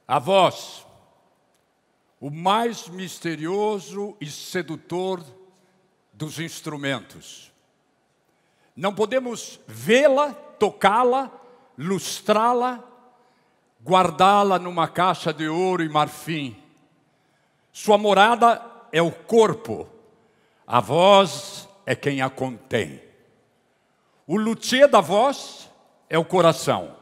A voz, o mais misterioso e sedutor dos instrumentos. Não podemos vê-la, tocá-la, lustrá-la, guardá-la numa caixa de ouro e marfim. Sua morada é o corpo, a voz é quem a contém. O luthier da voz é o coração.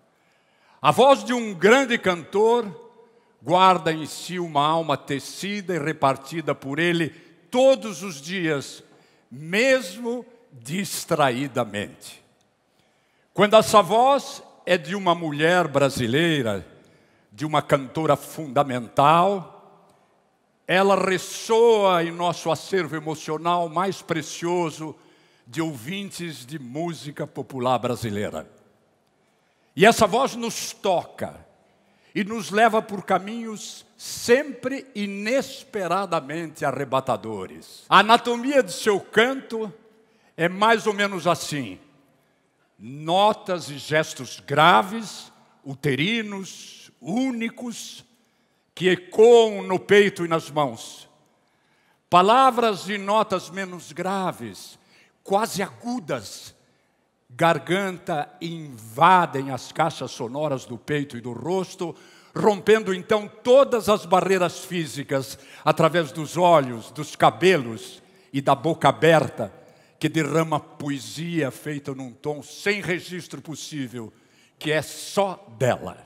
A voz de um grande cantor guarda em si uma alma tecida e repartida por ele todos os dias, mesmo distraidamente. Quando essa voz é de uma mulher brasileira, de uma cantora fundamental, ela ressoa em nosso acervo emocional mais precioso de ouvintes de música popular brasileira. E essa voz nos toca e nos leva por caminhos sempre inesperadamente arrebatadores. A anatomia de seu canto é mais ou menos assim: notas e gestos graves, uterinos, únicos, que ecoam no peito e nas mãos. Palavras e notas menos graves, quase agudas, garganta invadem as caixas sonoras do peito e do rosto, rompendo então todas as barreiras físicas através dos olhos, dos cabelos e da boca aberta, que derrama poesia feita num tom sem registro possível, que é só dela.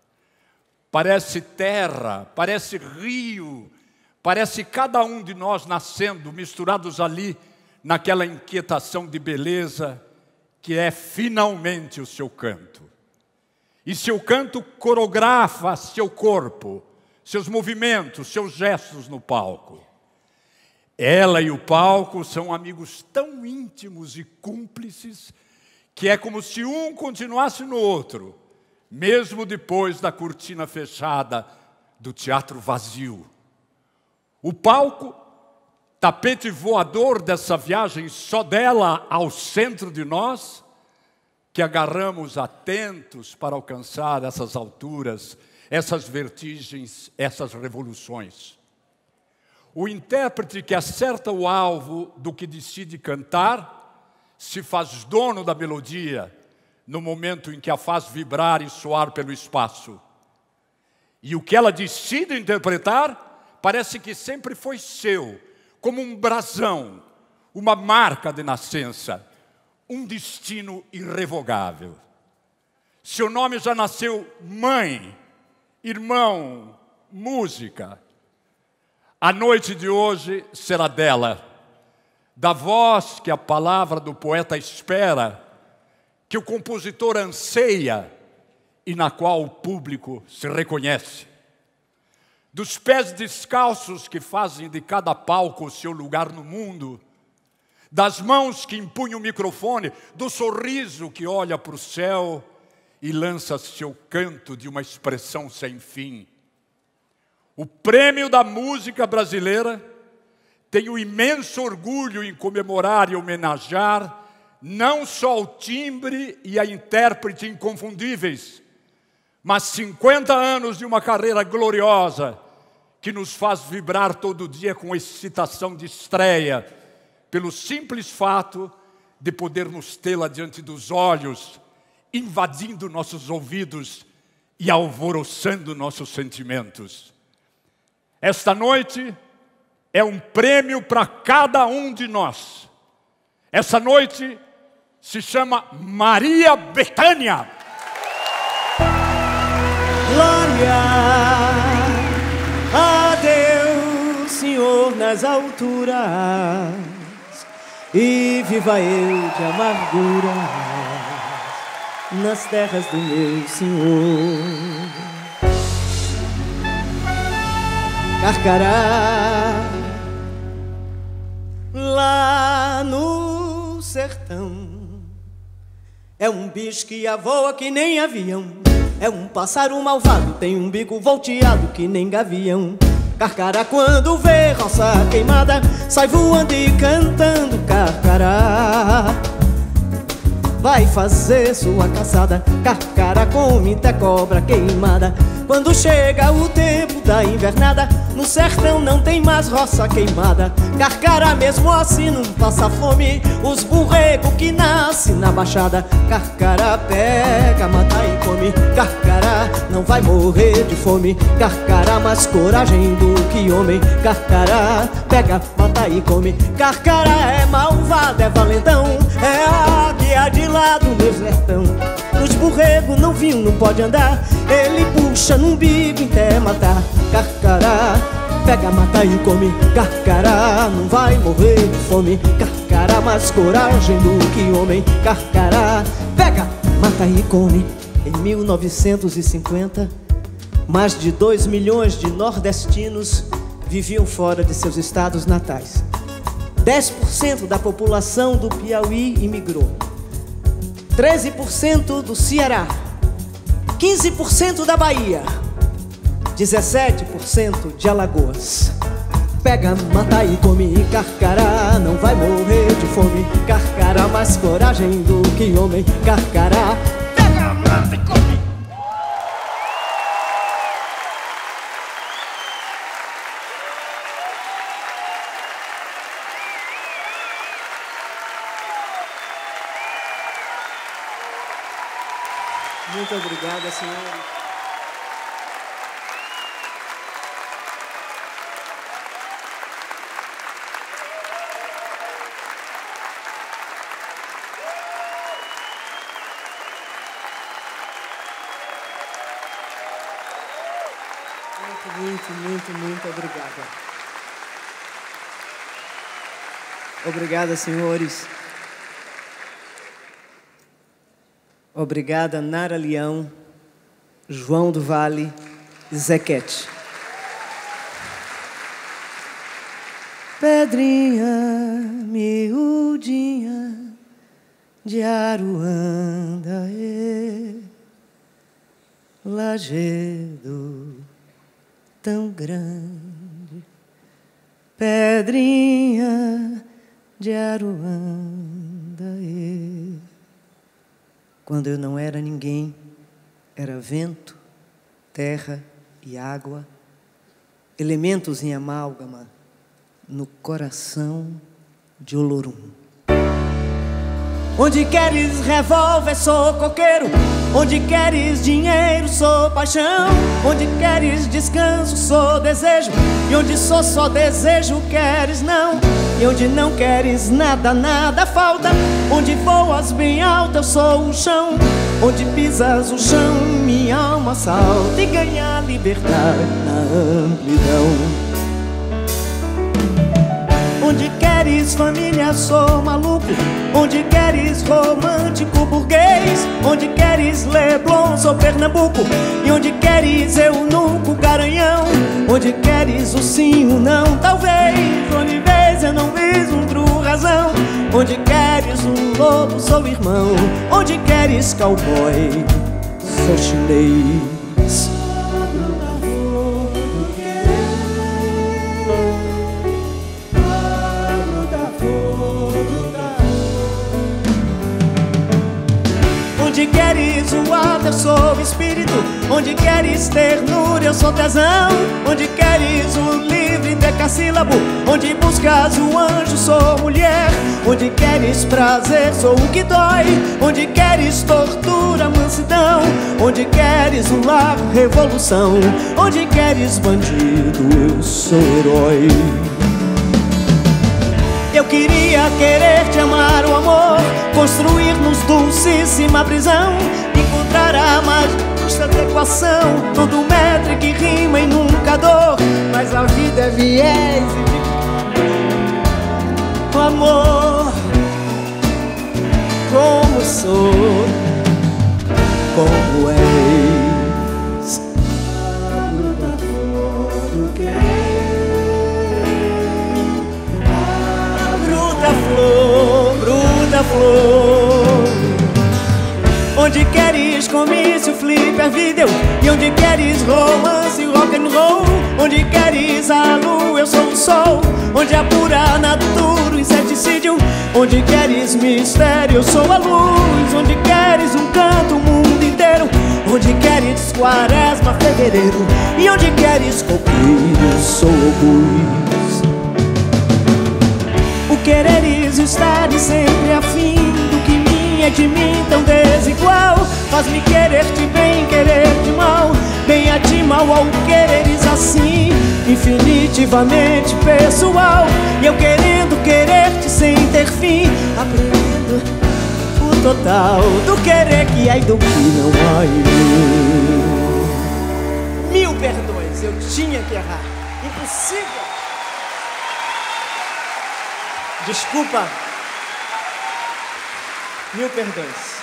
Parece terra, parece rio, parece cada um de nós nascendo, misturados ali naquela inquietação de beleza que é finalmente o seu canto. E seu canto coreografa seu corpo, seus movimentos, seus gestos no palco. Ela e o palco são amigos tão íntimos e cúmplices que é como se um continuasse no outro, mesmo depois da cortina fechada do teatro vazio. O palco, tapete voador dessa viagem só dela ao centro de nós, que agarramos atentos para alcançar essas alturas, essas vertigens, essas revoluções. O intérprete que acerta o alvo do que decide cantar, se faz dono da melodia, no momento em que a faz vibrar e soar pelo espaço. E o que ela decide interpretar, parece que sempre foi seu, como um brasão, uma marca de nascença, um destino irrevogável. Seu nome já nasceu mãe, irmão, música. A noite de hoje será dela, da voz que a palavra do poeta espera, que o compositor anseia e na qual o público se reconhece. Dos pés descalços que fazem de cada palco o seu lugar no mundo, das mãos que empunham o microfone, do sorriso que olha para o céu e lança seu canto de uma expressão sem fim. O prêmio da música brasileira tem o imenso orgulho em comemorar e homenagear não só o timbre e a intérprete inconfundíveis, mas 50 anos de uma carreira gloriosa que nos faz vibrar todo dia com excitação de estreia, pelo simples fato de podermos tê-la diante dos olhos, invadindo nossos ouvidos e alvoroçando nossos sentimentos. Esta noite é um prêmio para cada um de nós. Essa noite se chama Maria Bethânia. Glória a Deus, Senhor nas alturas, e viva eu de amargura nas terras do meu Senhor. Carcará, lá no sertão, é um bicho que voa que nem avião. É um pássaro malvado, tem um bico volteado que nem gavião. Carcará quando vê roça queimada, sai voando e cantando carcará. Vai fazer sua caçada, carcará come até cobra queimada. Quando chega o tempo da invernada, no sertão não tem mais roça queimada. Carcará mesmo assim não passa fome, os burregos que nascem na baixada. Carcará pega, mata e come, Carcará não vai morrer de fome. Carcará mais coragem do que homem, Carcará pega, mata e come. Carcará é malvado, é valentão, é a águia de lá do meu sertão. Os burregos não viu, não pode andar, ele puxa no umbigo até matar. Carcará pega, mata e come, Carcará não vai morrer de fome. Carcará mais coragem do que homem, Carcará pega, mata e come. Em 1950, mais de 2 milhões de nordestinos viviam fora de seus estados natais. 10% da população do Piauí imigrou, 13% do Ceará, 15% da Bahia, 17% de Alagoas. Pega, mata e come, Carcará não vai morrer de fome. Carcará mais coragem do que homem, Carcará pega, mata e come. Muito obrigada, senhora. Muito obrigada. Obrigada, senhores. Obrigada, Nara Leão, João do Vale e Zequete. Pedrinha miudinha de Aruanda, lajedo tão grande. Pedrinha de Aruanda, quando eu não era ninguém, era vento, terra e água, elementos em amálgama no coração de Olorum. Onde queres revólver, sou coqueiro. Onde queres dinheiro, sou paixão. Onde queres descanso, sou desejo. E onde sou só desejo, queres não. E onde não queres nada, nada falta. Onde voas bem alto, eu sou o chão. Onde pisas o chão, minha alma salta e ganha liberdade na amplidão. Onde queres família, sou maluco. Onde queres romântico burguês. Onde queres Leblon, sou Pernambuco. E onde queres eunuco, Garanhão. Onde queres o sim, o não, talvez. Onde vês, eu não vislumbro razão. Onde queres um lobo, sou irmão. Onde queres cowboy, sou chinês. Onde queres o alto, eu sou o espírito. Onde queres ternura, eu sou tesão. Onde queres o livre decassílabo. Onde buscas o anjo, sou mulher. Onde queres prazer, sou o que dói. Onde queres tortura, mansidão. Onde queres o lar, revolução. Onde queres bandido, eu sou herói. Eu queria querer te amar, o amor, construirmos dulcíssima prisão, encontrar a mais justa adequação, todo métrico que rima e nunca dor. Mas a vida é viés e o amor, como sou, como és. Flor, bruta flor. Onde queres comício, flipper, vídeo. E onde queres romance, rock and roll. Onde queres a lua, eu sou o sol. Onde a pura natura, o inseticídio. Onde queres mistério, eu sou a luz. Onde queres um canto, o mundo inteiro. Onde queres quaresma, fevereiro, e onde queres coqueiro, sou opus. O quereres e estares sempre afim do que mim é de mim tão desigual. Faz-me querer-te bem, querer-te mal, bem a ti, mal ao quereres assim, infinitivamente pessoal. E eu querendo querer-te sem ter fim, aprendendo o total do querer que há e do que não há em mim. Mil perdões, eu tinha que errar. Impossível. Desculpa. Mil perdões.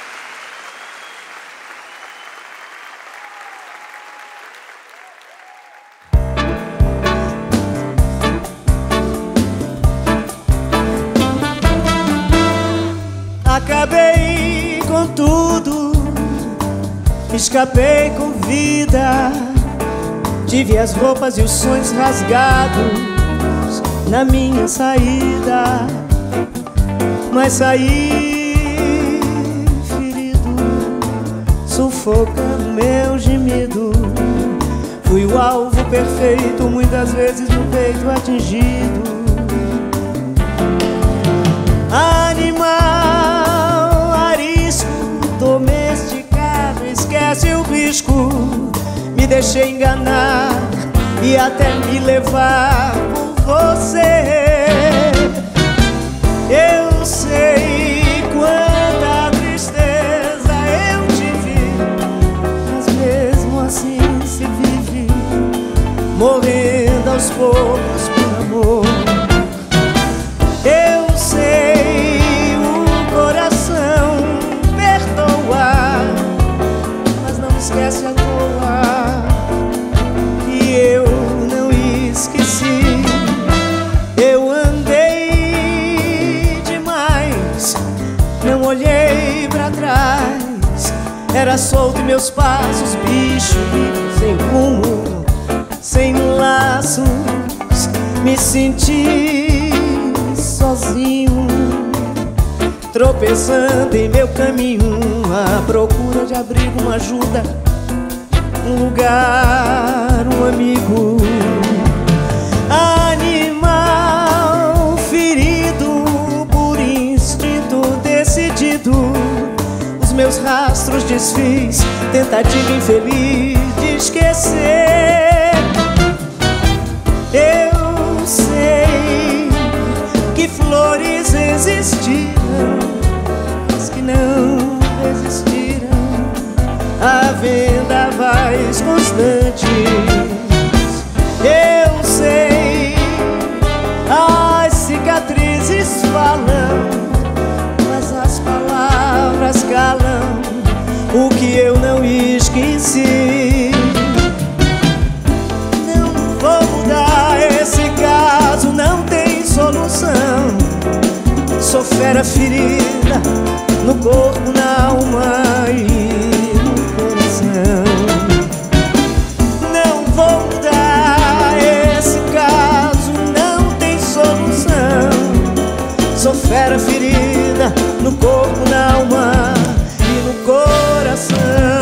Acabei com tudo, escapei com vida, tive as roupas e os sonhos rasgados na minha saída, mas saí ferido, sufocando meu gemido. Fui o alvo perfeito, muitas vezes no peito atingido. Animal arisco, domesticado, esquece o risco. Me deixei enganar e até me levar por você. Eu sei quanta tristeza eu tive, mas mesmo assim se vive, morrendo aos poucos por amor. Eu sei o coração perdoar, mas não esquece a toa. E eu não esqueci. Eu andei demais, não olhei pra trás. Era solto em meus passos, bicho sem rumo, sem laços. Me senti sozinho, tropeçando em meu caminho, à procura de abrigo, uma ajuda, um lugar, um amigo. Animal ferido por instinto decidido, os meus rastros desfiz, tentativa infeliz de esquecer. Eu sei que flores existiram, mas que não resistiram a vendavais constantes. Eu sei, as cicatrizes falam, mas as palavras calam o que eu não esqueci. Não vou mudar esse caso, não tem solução. Sou fera ferida no corpo, na alma e no coração. Não vou mudar esse caso, não tem solução. Sou fera ferida no corpo, na alma e no coração.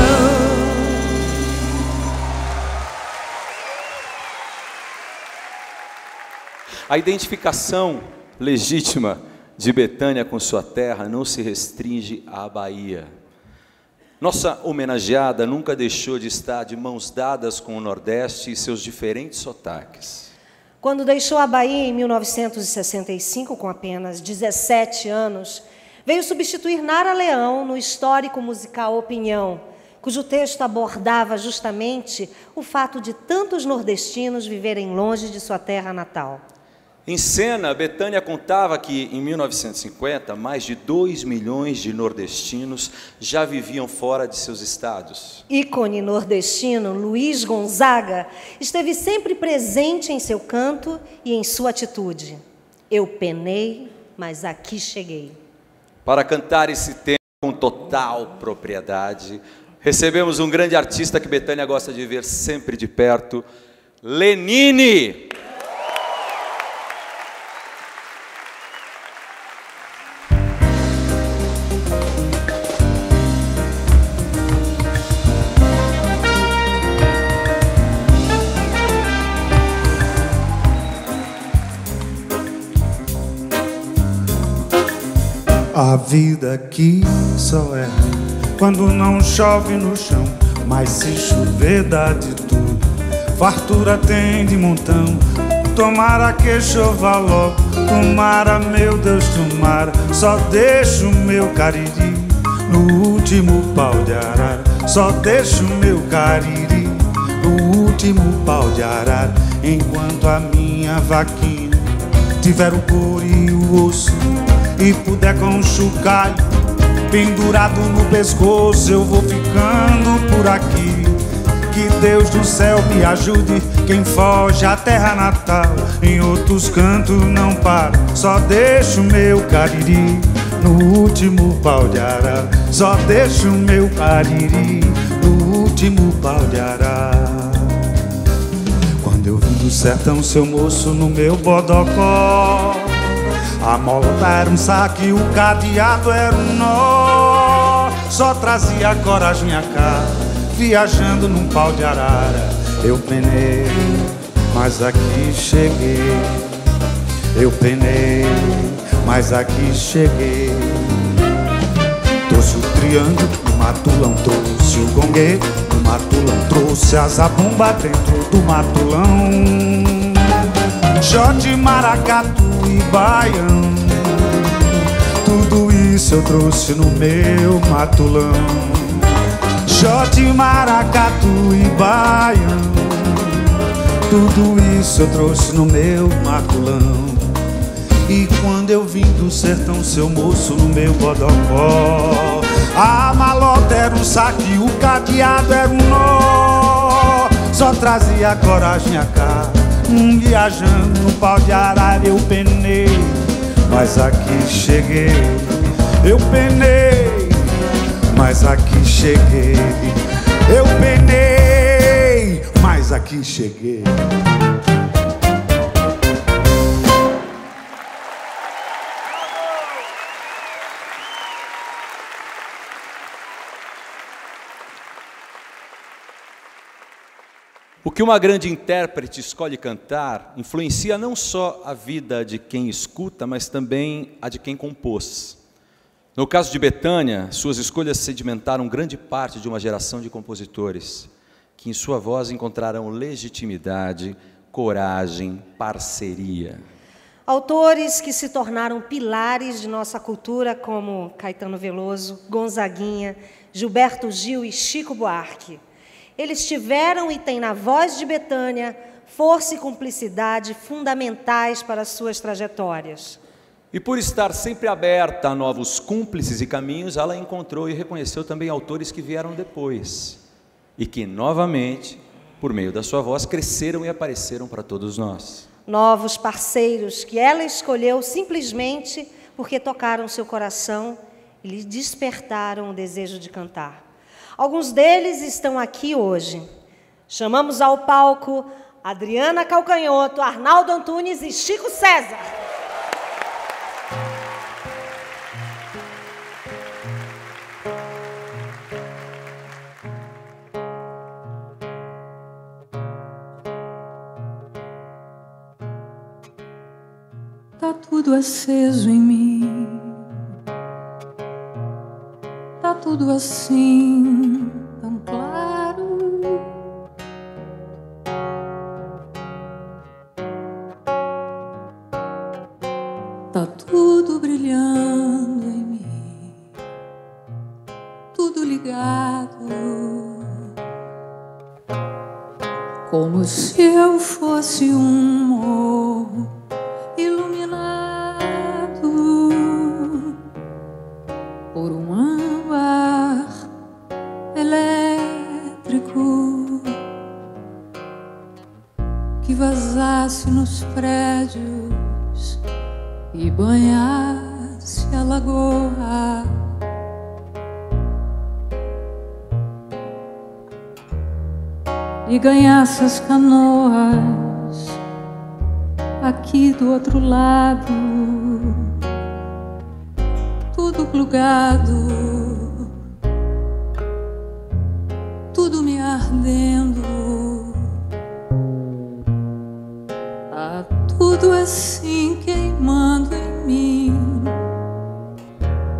A identificação legítima de Bethânia com sua terra não se restringe à Bahia. Nossa homenageada nunca deixou de estar de mãos dadas com o Nordeste e seus diferentes sotaques. Quando deixou a Bahia em 1965, com apenas 17 anos, veio substituir Nara Leão no histórico musical Opinião, cujo texto abordava justamente o fato de tantos nordestinos viverem longe de sua terra natal. Em cena, Bethânia contava que, em 1950, mais de 2 milhões de nordestinos já viviam fora de seus estados. Ícone nordestino, Luiz Gonzaga, esteve sempre presente em seu canto e em sua atitude. Eu penei, mas aqui cheguei. Para cantar esse tema com total propriedade, recebemos um grande artista que Bethânia gosta de ver sempre de perto, Lenine! A vida aqui só é quando não chove no chão, mas se chover dá de tudo. Fartura tem de montão. Tomara que chova logo, tomara, meu Deus, tomara. Só deixo o meu cariri no último pau de arara. Só deixo o meu cariri no último pau de arara. Enquanto a minha vaquinha tiver o couro e o osso e puder com o chocalho pendurado no pescoço, eu vou ficando por aqui. Que Deus do céu me ajude, quem foge à terra natal, em outros cantos não para. Só deixo o meu cariri no último pau de arara. Só deixo o meu cariri no último pau de arara. Quando eu vim do sertão, seu moço, no meu bodocó, a molota era um saque, o cadeado era um nó. Só trazia coragem a cá, viajando num pau de arara. Eu penei, mas aqui cheguei. Eu penei, mas aqui cheguei. Trouxe o triângulo, o matulão trouxe o gongue, o matulão trouxe a zabumba dentro do matulão. Jote, maracatu e baião, tudo isso eu trouxe no meu matulão. Jote, maracatu e baião, tudo isso eu trouxe no meu matulão. E quando eu vim do sertão, seu moço, no meu bodocó, a malota era um saque, o cadeado era um nó. Só trazia coragem a cá, viajando no pau de arara. Eu penei, mas aqui cheguei. Eu penei, mas aqui cheguei. Eu penei, mas aqui cheguei. O que uma grande intérprete escolhe cantar influencia não só a vida de quem escuta, mas também a de quem compôs. No caso de Bethânia, suas escolhas sedimentaram grande parte de uma geração de compositores, que em sua voz encontrarão legitimidade, coragem, parceria. Autores que se tornaram pilares de nossa cultura, como Caetano Veloso, Gonzaguinha, Gilberto Gil e Chico Buarque. Eles tiveram e têm na voz de Bethânia força e cumplicidade fundamentais para suas trajetórias. E por estar sempre aberta a novos cúmplices e caminhos, ela encontrou e reconheceu também autores que vieram depois e que, novamente, por meio da sua voz, cresceram e apareceram para todos nós. Novos parceiros que ela escolheu simplesmente porque tocaram seu coração e lhe despertaram o desejo de cantar. Alguns deles estão aqui hoje. Chamamos ao palco Adriana Calcanhoto, Arnaldo Antunes e Chico César. Tá tudo aceso em mim, tá tudo assim, tão claro. Tá tudo brilhando em mim, tudo ligado, como se eu fosse um morro iluminado por um âmbar elétrico que vazasse nos prédios e banhasse a lagoa. E ganhasse as canoas aqui do outro lado, tudo plugado, tudo me ardendo. Tá tudo assim queimando em mim,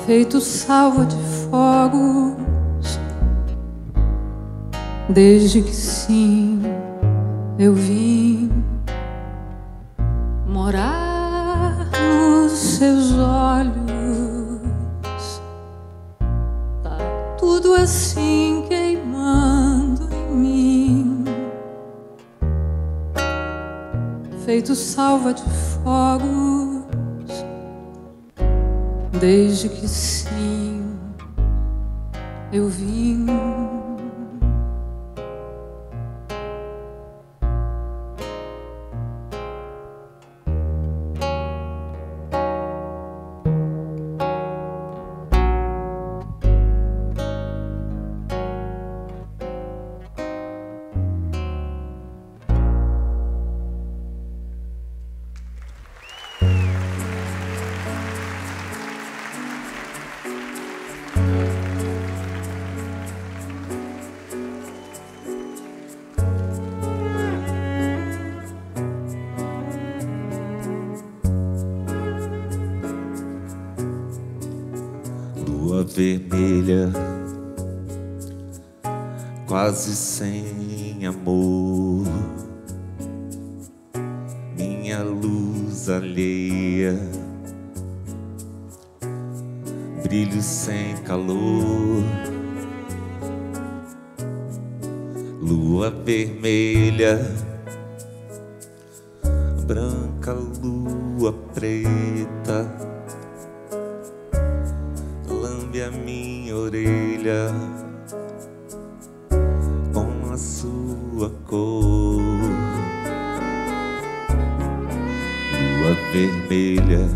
feito salva de fogos, desde que sim eu vim morar nos seus olhos. Tá tudo assim queimando em mim, feito salva de fogos, desde que sim eu vim. Vermelha, quase sem amor, minha luz alheia, brilho sem calor. Lua vermelha, branca lua preta, a minha orelha com a sua cor. Lua vermelha,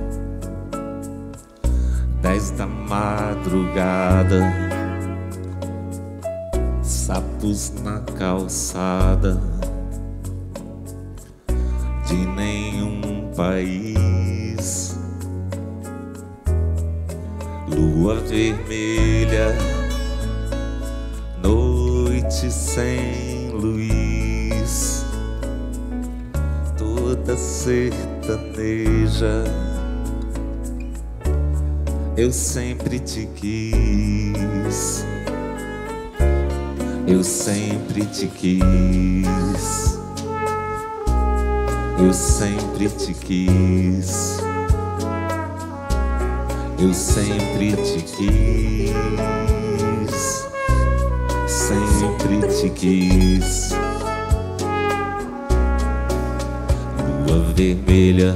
10 da madrugada, sapos na calçada de nenhum país. Lua vermelha, noite sem luz, toda sertaneja, eu sempre te quis, eu sempre te quis, eu sempre te quis. Eu sempre te quis, sempre te quis. Lua vermelha,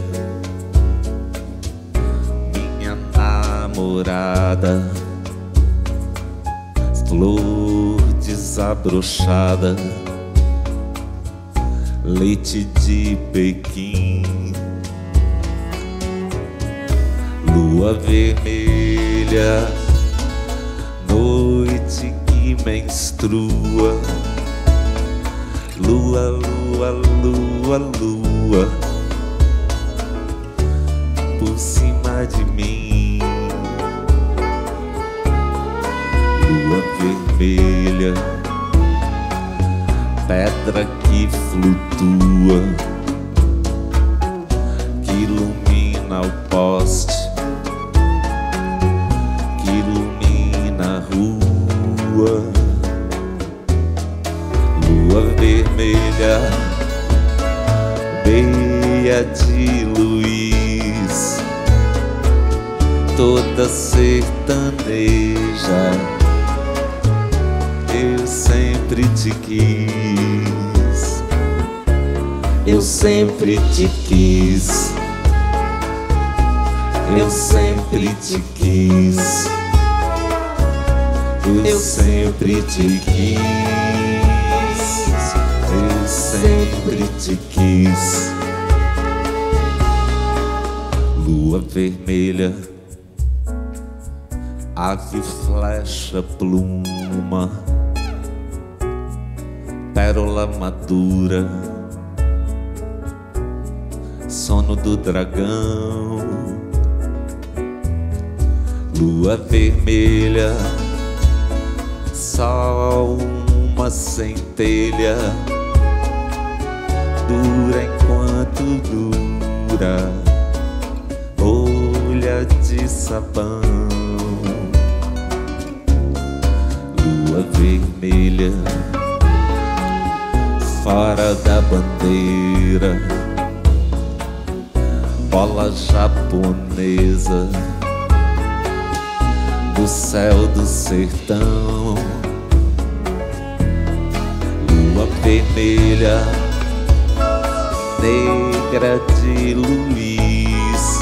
minha namorada, flor desabrochada, leite de Pequim. Lua vermelha, noite que menstrua, lua, lua, lua, lua, por cima de mim. Lua vermelha, pedra que flutua, que ilumina o poste, lua vermelha, beia de luz, toda sertaneja, eu sempre te quis, eu sempre te quis, eu sempre te quis. Eu sempre te quis, eu sempre te quis. Lua vermelha, ave, flecha, pluma, pérola madura, sono do dragão. Lua vermelha, só uma centelha, dura enquanto dura, bolha negra de sabão, lua vermelha fora da bandeira, bola japonesa do céu do sertão, lua vermelha, negra de luz,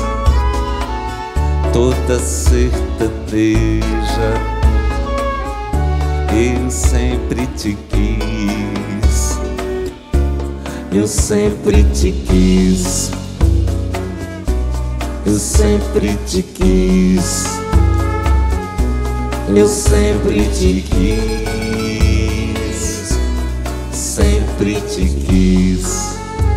toda sertaneja, eu sempre te quis, eu sempre te quis, eu sempre te quis, eu sempre te quis, sempre te quis.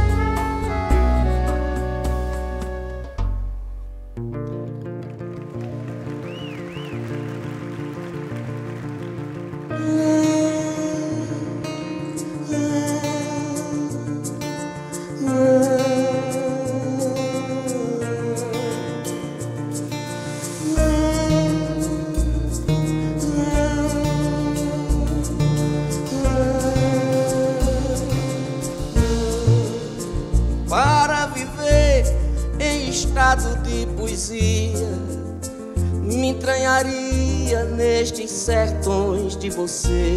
Para viver em estado de poesia, me entranharia nestes sertões de você,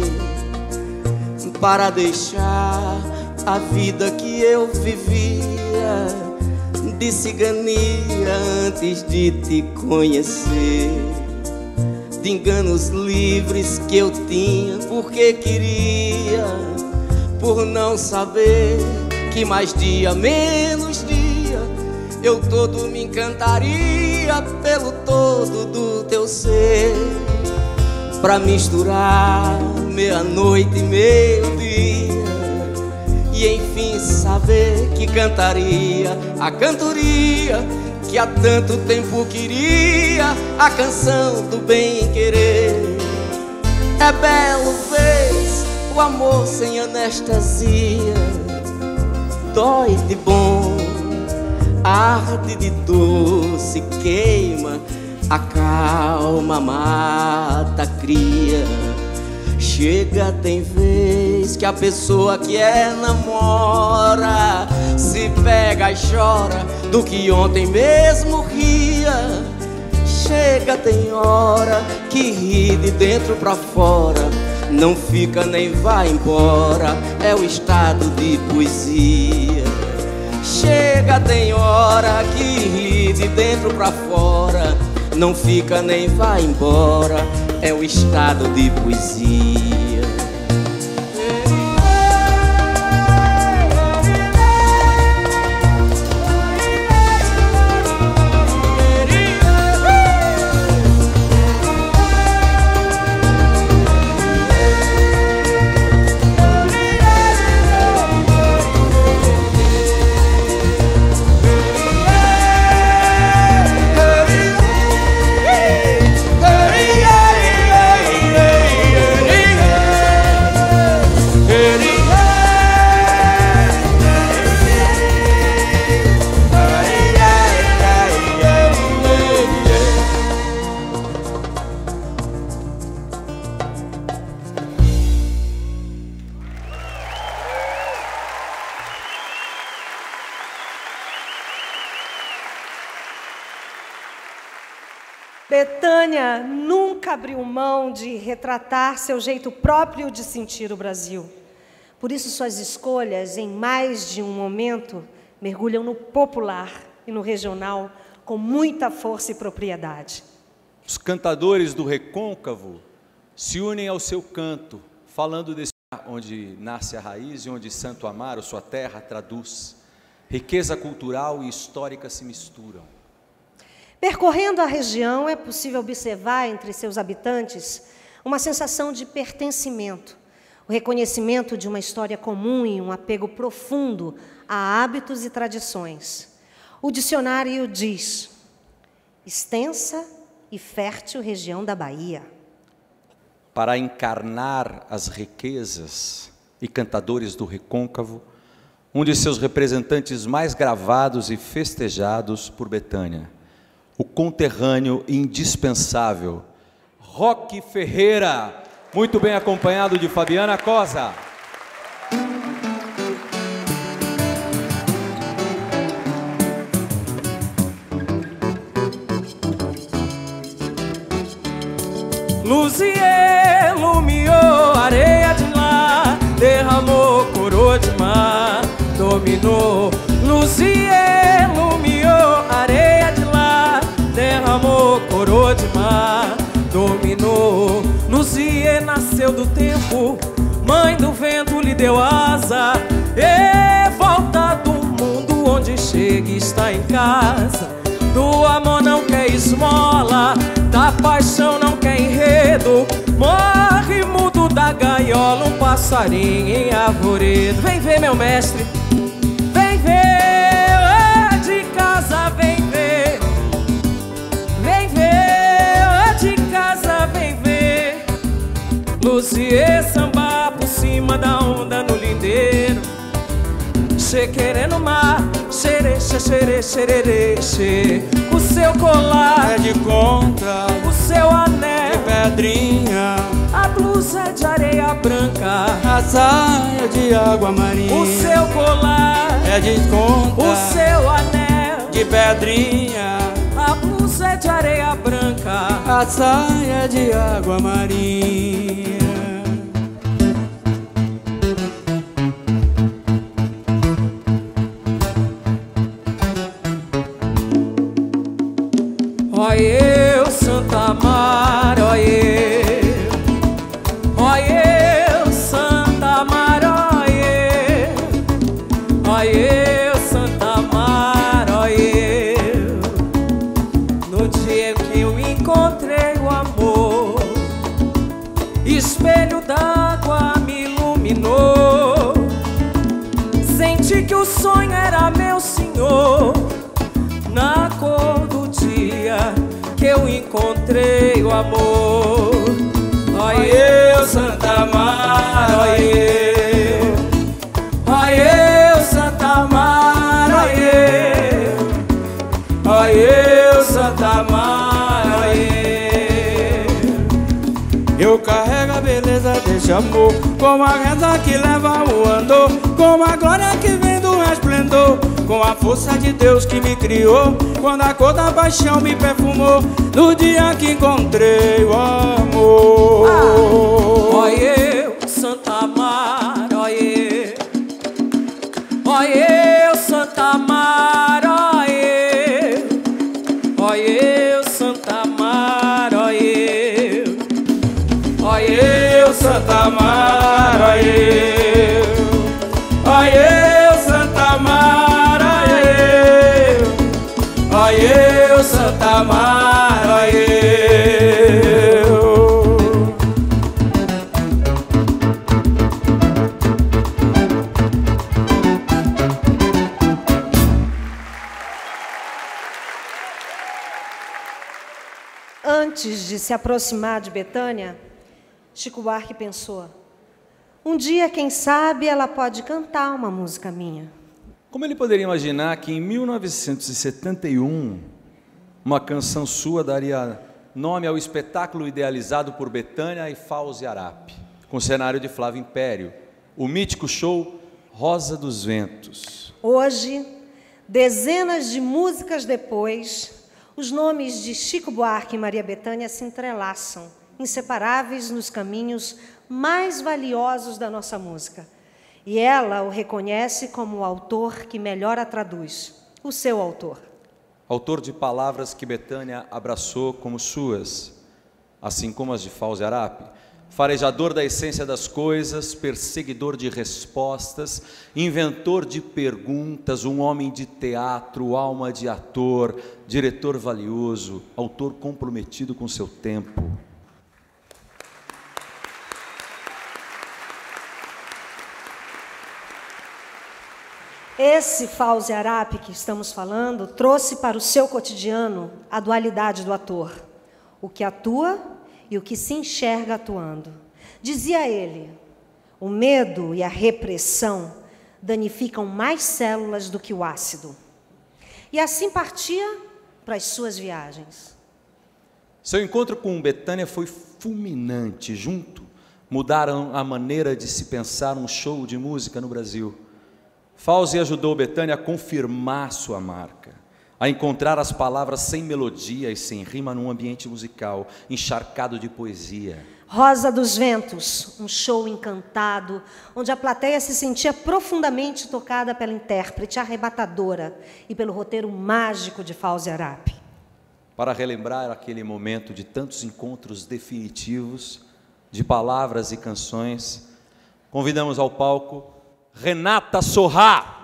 para deixar a vida que eu vivia de cigania antes de te conhecer, de enganos livres que eu tinha porque queria, por não saber que mais dia, menos dia, eu todo me encantaria pelo todo do teu ser, pra misturar meia-noite e meio-dia, e enfim saber que cantaria a cantoria que há tanto tempo queria, a canção do bem-querer. É belo vez o amor sem anestesia, dói de bom, arde de doce, queima, acalma, mata, cria. Chega, tem vez que a pessoa que namora se pega e chora do que ontem mesmo ria. Chega, tem hora que ri de dentro pra fora, não fica nem vai embora, é o estado de poesia. Chega, tem hora que ri de dentro pra fora, não fica nem vai embora, é o estado de poesia. Betânia nunca abriu mão de retratar seu jeito próprio de sentir o Brasil. Por isso, suas escolhas, em mais de um momento, mergulham no popular e no regional com muita força e propriedade. Os cantadores do Recôncavo se unem ao seu canto, falando desse lugar onde nasce a raiz e onde Santo Amaro, sua terra, traduz. Riqueza cultural e histórica se misturam. Percorrendo a região, é possível observar entre seus habitantes uma sensação de pertencimento, o reconhecimento de uma história comum e um apego profundo a hábitos e tradições. O dicionário diz: extensa e fértil região da Bahia. Para encarnar as riquezas e cantadores do Recôncavo, um de seus representantes mais gravados e festejados por Betânia, o conterrâneo indispensável, Roque Ferreira, muito bem acompanhado de Fabiana Cosa. Luziê iluminou areia de lá, derramou coroa de mar, dominou. Luziê iluminou areia de lá, derramou coroa de mar, dominou. Luziê nasceu do tempo, mãe do vento lhe deu asa, e volta do mundo onde chega e está em casa. Do amor não quer esmola, da paixão não quer enredo, morre mudo da gaiola um passarinho em arvoredo. Vem ver meu mestre, vem ver lá de casa, vem ver. Vem ver lá de casa, vem ver. Luziê samba por cima da onda no lindeiro, chequerê no mar, xerexe, xerexe, xerexe. O seu colar é de conta, o seu anel de pedrinha, a blusa é de areia branca, a saia de água marinha. o seu colar é de conta, o seu anel de pedrinha, a blusa é de areia branca, a saia de água marinha. Ó eu, Santa Mar, ó eu, Santa Mar, ó eu, Santa Mar, ó eu. No dia em que eu encontrei o amor, espelho d'água me iluminou, senti que o sonho era meu senhor. Na cor do dia que eu encontrei o amor, ó eu, Santa Mar, ó eu, Santa Mar, ó eu, Santa Mar, ó eu carrego a beleza desse amor, como a reza que leva o andor, como a glória que vem do resplendor, com a força de Deus que me criou, quando a cor da paixão me perfumou, no dia que encontrei o amor. Ó eu, Santa Mar, ó eu, Santa Mar, ó eu, Santa Mar, ó eu, Santa Mar, ó eu, Santa Mar, ó eu, Santa Mar, ó eu. Antes de se aproximar de Betânia, Chico Buarque pensou: um dia, quem sabe, ela pode cantar uma música minha. Como ele poderia imaginar que em 1971 uma canção sua daria nome ao espetáculo idealizado por Betânia e Fauzi Arap, com cenário de Flávio Império, o mítico show Rosa dos Ventos. Hoje, dezenas de músicas depois, os nomes de Chico Buarque e Maria Bethânia se entrelaçam, inseparáveis nos caminhos mais valiosos da nossa música. E ela o reconhece como o autor que melhor a traduz, o seu autor. Autor de palavras que Betânia abraçou como suas, assim como as de Fauzi Arap, farejador da essência das coisas, perseguidor de respostas, inventor de perguntas, um homem de teatro, alma de ator, diretor valioso, autor comprometido com seu tempo. Esse Fauzi Arap que estamos falando trouxe para o seu cotidiano a dualidade do ator, o que atua e o que se enxerga atuando. Dizia ele: o medo e a repressão danificam mais células do que o ácido. E assim partia para as suas viagens. Seu encontro com Bethânia foi fulminante. Junto, mudaram a maneira de se pensar um show de música no Brasil. Fauzi ajudou Bethânia a confirmar sua marca, a encontrar as palavras sem melodia e sem rima num ambiente musical encharcado de poesia. Rosa dos Ventos, um show encantado, onde a plateia se sentia profundamente tocada pela intérprete arrebatadora e pelo roteiro mágico de Fauzi Arap. Para relembrar aquele momento de tantos encontros definitivos, de palavras e canções, convidamos ao palco Renata Sorrah.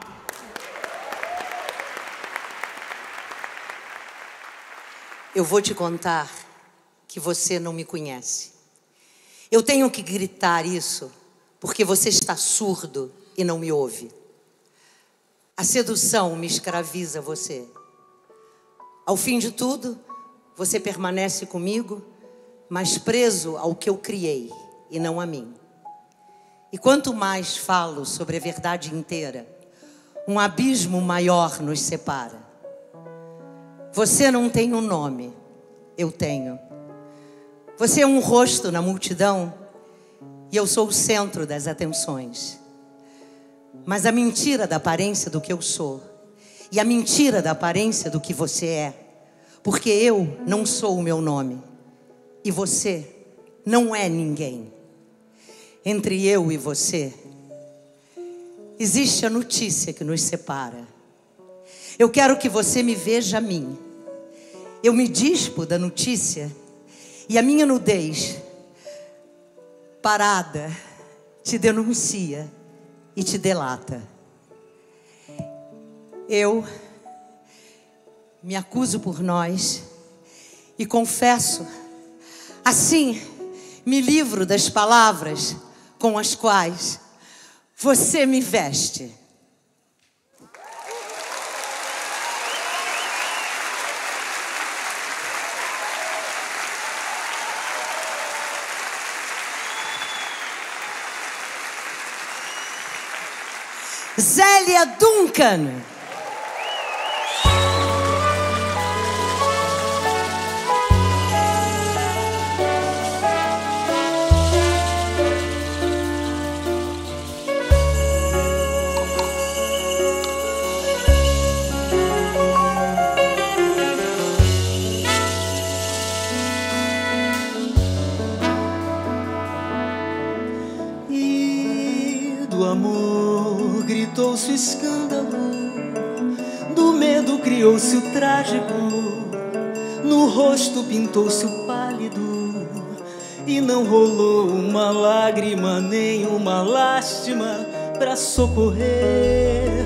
Eu vou te contar que você não me conhece. Eu tenho que gritar isso porque você está surdo e não me ouve. A sedução me escraviza você. Ao fim de tudo, você permanece comigo, mas preso ao que eu criei e não a mim. E quanto mais falo sobre a verdade inteira, um abismo maior nos separa. Você não tem um nome, eu tenho. Você é um rosto na multidão e eu sou o centro das atenções. Mas a mentira da aparência do que eu sou e a mentira da aparência do que você é, porque eu não sou o meu nome e você não é ninguém. Entre eu e você existe a notícia que nos separa. Eu quero que você me veja a mim. Eu me dispo da notícia e a minha nudez parada te denuncia e te delata. Eu me acuso por nós e confesso, assim me livro das palavras com as quais você me veste. Zélia Duncan. E do amor gritou-se o escândalo, do medo criou-se o trágico, no rosto pintou-se o pálido, e não rolou uma lágrima nem uma lástima pra socorrer.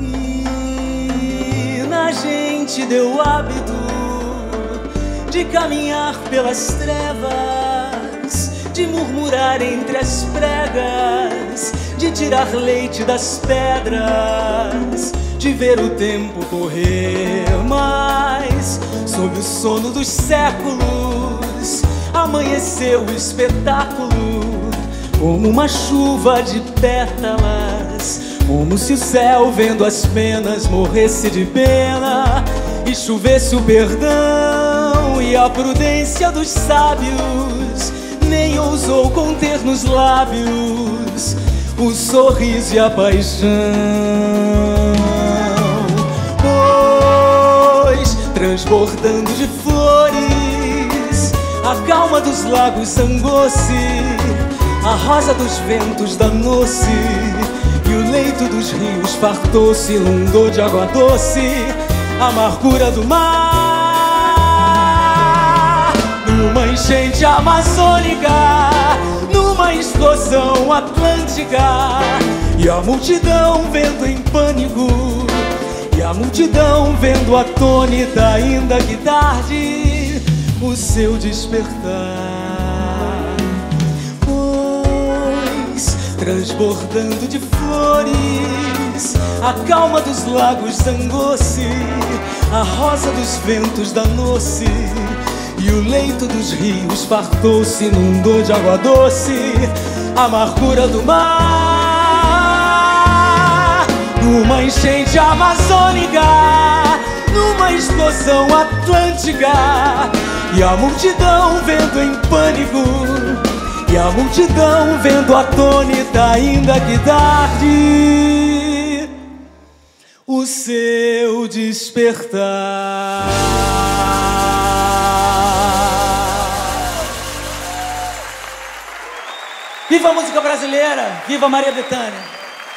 E na gente deu o hábito de caminhar pelas trevas, de murmurar entre as pregas, de tirar leite das pedras, de ver o tempo correr. Mas sob o sono dos séculos amanheceu o espetáculo, como uma chuva de pétalas, como se o céu, vendo as penas, morresse de pena e chovesse o perdão. E a prudência dos sábios nem ousou conter nos lábios o sorriso e a paixão, pois transbordando de flores a calma dos lagos zangou-se, a rosa dos ventos danou-se e o leito dos rios fartou-se, inundou de água doce a amargura do mar. Numa enchente amazônica, numa explosão atlântica, e a multidão vendo em pânico, e a multidão vendo atônita, ainda que tarde, o seu despertar. Pois, transbordando de flores, a calma dos lagos zangou-se, a rosa dos ventos danou-se e o leito dos rios fartou-se, inundou de água doce a amargura do mar. Numa enchente amazônica, numa explosão nação atlântica. E a multidão vendo em pânico, e a multidão vendo atônita, ainda que tarde, o seu despertar. Viva a música brasileira! Viva Maria Bethânia!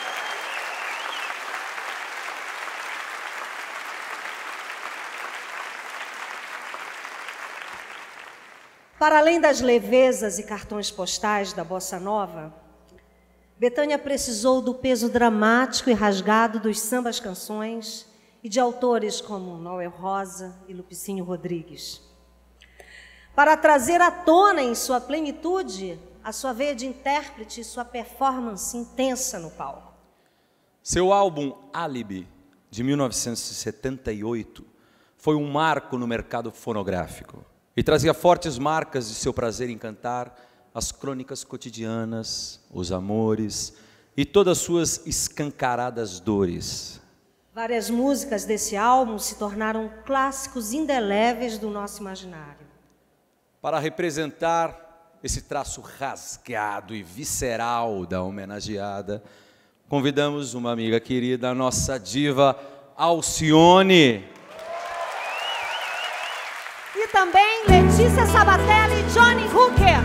Para além das levezas e cartões postais da bossa nova, Bethânia precisou do peso dramático e rasgado dos sambas-canções e de autores como Noel Rosa e Lupicínio Rodrigues, para trazer à tona em sua plenitude a sua veia de intérprete e sua performance intensa no palco. Seu álbum Álibi, de 1978, foi um marco no mercado fonográfico e trazia fortes marcas de seu prazer em cantar as crônicas cotidianas, os amores e todas suas escancaradas dores. Várias músicas desse álbum se tornaram clássicos indeléveis do nosso imaginário. Para representar esse traço rasgado e visceral da homenageada, convidamos uma amiga querida, a nossa diva Alcione. E também Letícia Sabatella e Johnny Hooker.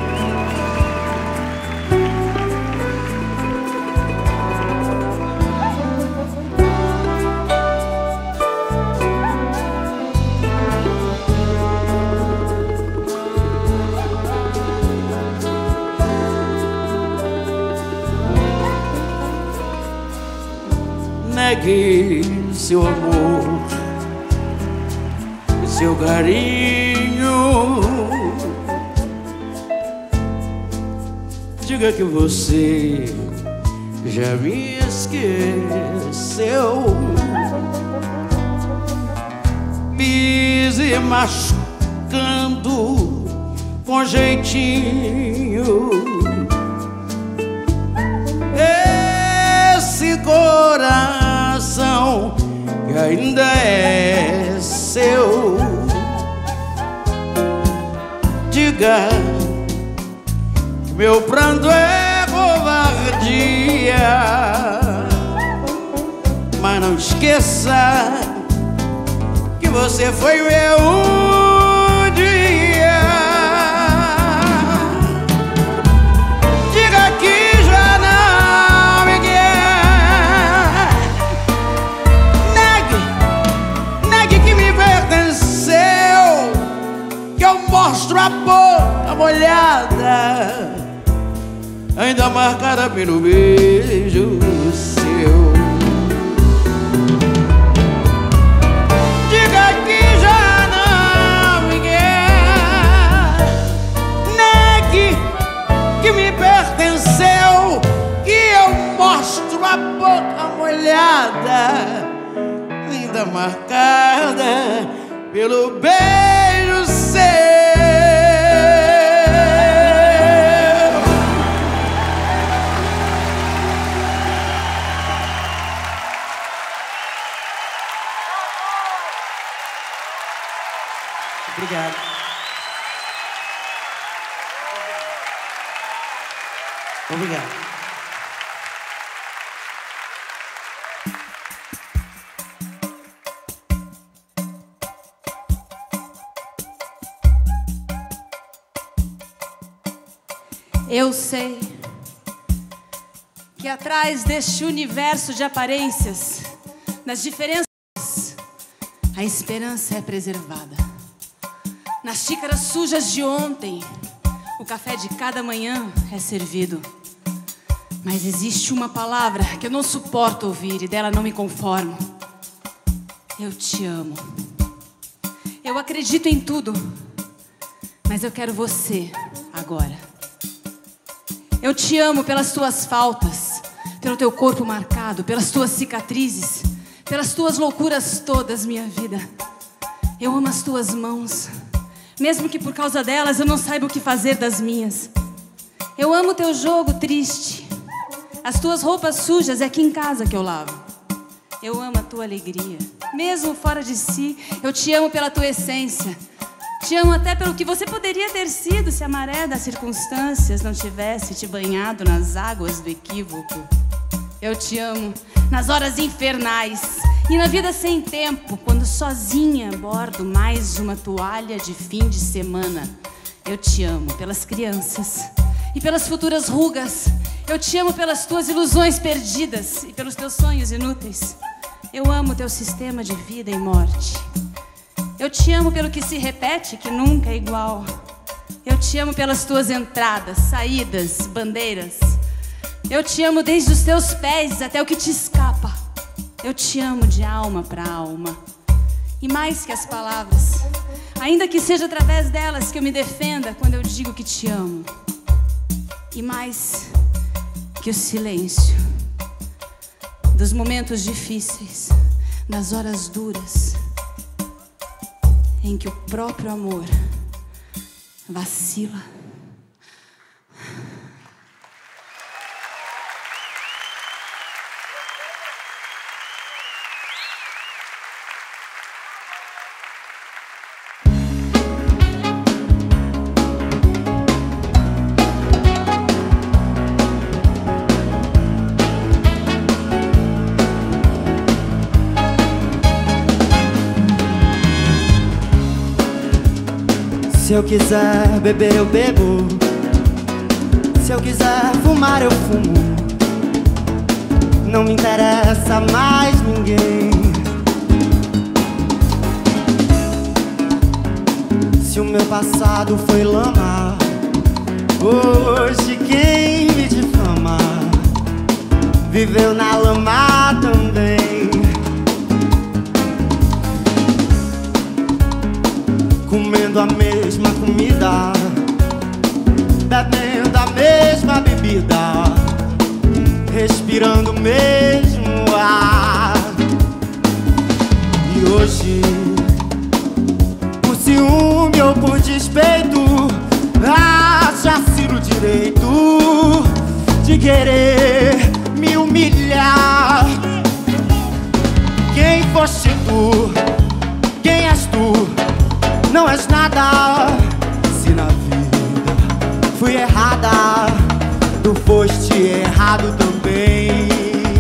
Negue seu amor, seu carinho. Diga que você já me esqueceu. Pise machucando com jeitinho esse coração que ainda é seu. Diga que meu pranto é covardia, mas não esqueça que você foi meu dia. Diga que já não me quer. Negue que me pertenceu, que eu mostro a boca molhada, ainda marcada pelo beijo seu. Diga que já não me quer. Negue que me pertenceu, que eu mostro a boca molhada, ainda marcada pelo beijo seu. Obrigado. Obrigado. Eu sei que atrás deste universo de aparências, nas diferenças, a esperança é preservada. Nas xícaras sujas de ontem, o café de cada manhã é servido. Mas existe uma palavra que eu não suporto ouvir e dela não me conformo. Eu te amo. Eu acredito em tudo, mas eu quero você agora. Eu te amo pelas tuas faltas, pelo teu corpo marcado, pelas tuas cicatrizes, pelas tuas loucuras todas, minha vida. Eu amo as tuas mãos, mesmo que por causa delas eu não saiba o que fazer das minhas. Eu amo teu jogo triste, as tuas roupas sujas, é aqui em casa que eu lavo. Eu amo a tua alegria, mesmo fora de si. Eu te amo pela tua essência. Te amo até pelo que você poderia ter sido se a maré das circunstâncias não tivesse te banhado nas águas do equívoco. Eu te amo nas horas infernais e na vida sem tempo, quando sozinha bordo mais uma toalha de fim de semana. Eu te amo pelas crianças e pelas futuras rugas. Eu te amo pelas tuas ilusões perdidas e pelos teus sonhos inúteis. Eu amo teu sistema de vida e morte. Eu te amo pelo que se repete, que nunca é igual. Eu te amo pelas tuas entradas, saídas, bandeiras. Eu te amo desde os teus pés até o que te escapa. Eu te amo de alma para alma. E mais que as palavras, ainda que seja através delas que eu me defenda quando eu digo que te amo. E mais que o silêncio dos momentos difíceis, das horas duras, em que o próprio amor vacila. Se eu quiser beber, eu bebo. Se eu quiser fumar, eu fumo. Não me interessa mais ninguém. Se o meu passado foi lama, hoje quem me difama viveu na lama também. Comendo a mesma comida, bebendo a mesma bebida, respirando o mesmo ar. E hoje, por ciúme ou por despeito, acha-se no direito de querer me humilhar. Quem foste tu? Quem és tu? Não és nada. Se na vida fui errada, tu foste errado também.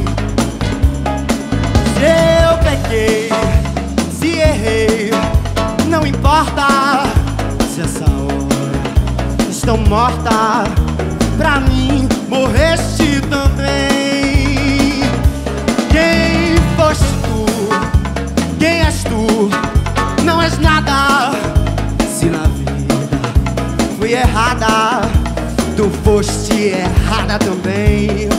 Se eu pequei, se errei, não importa. Se essa hora estou morta, pra mim morreste também. Quem foste tu? Quem és tu? Não és nada. Se na vida fui errada, tu foste errada também.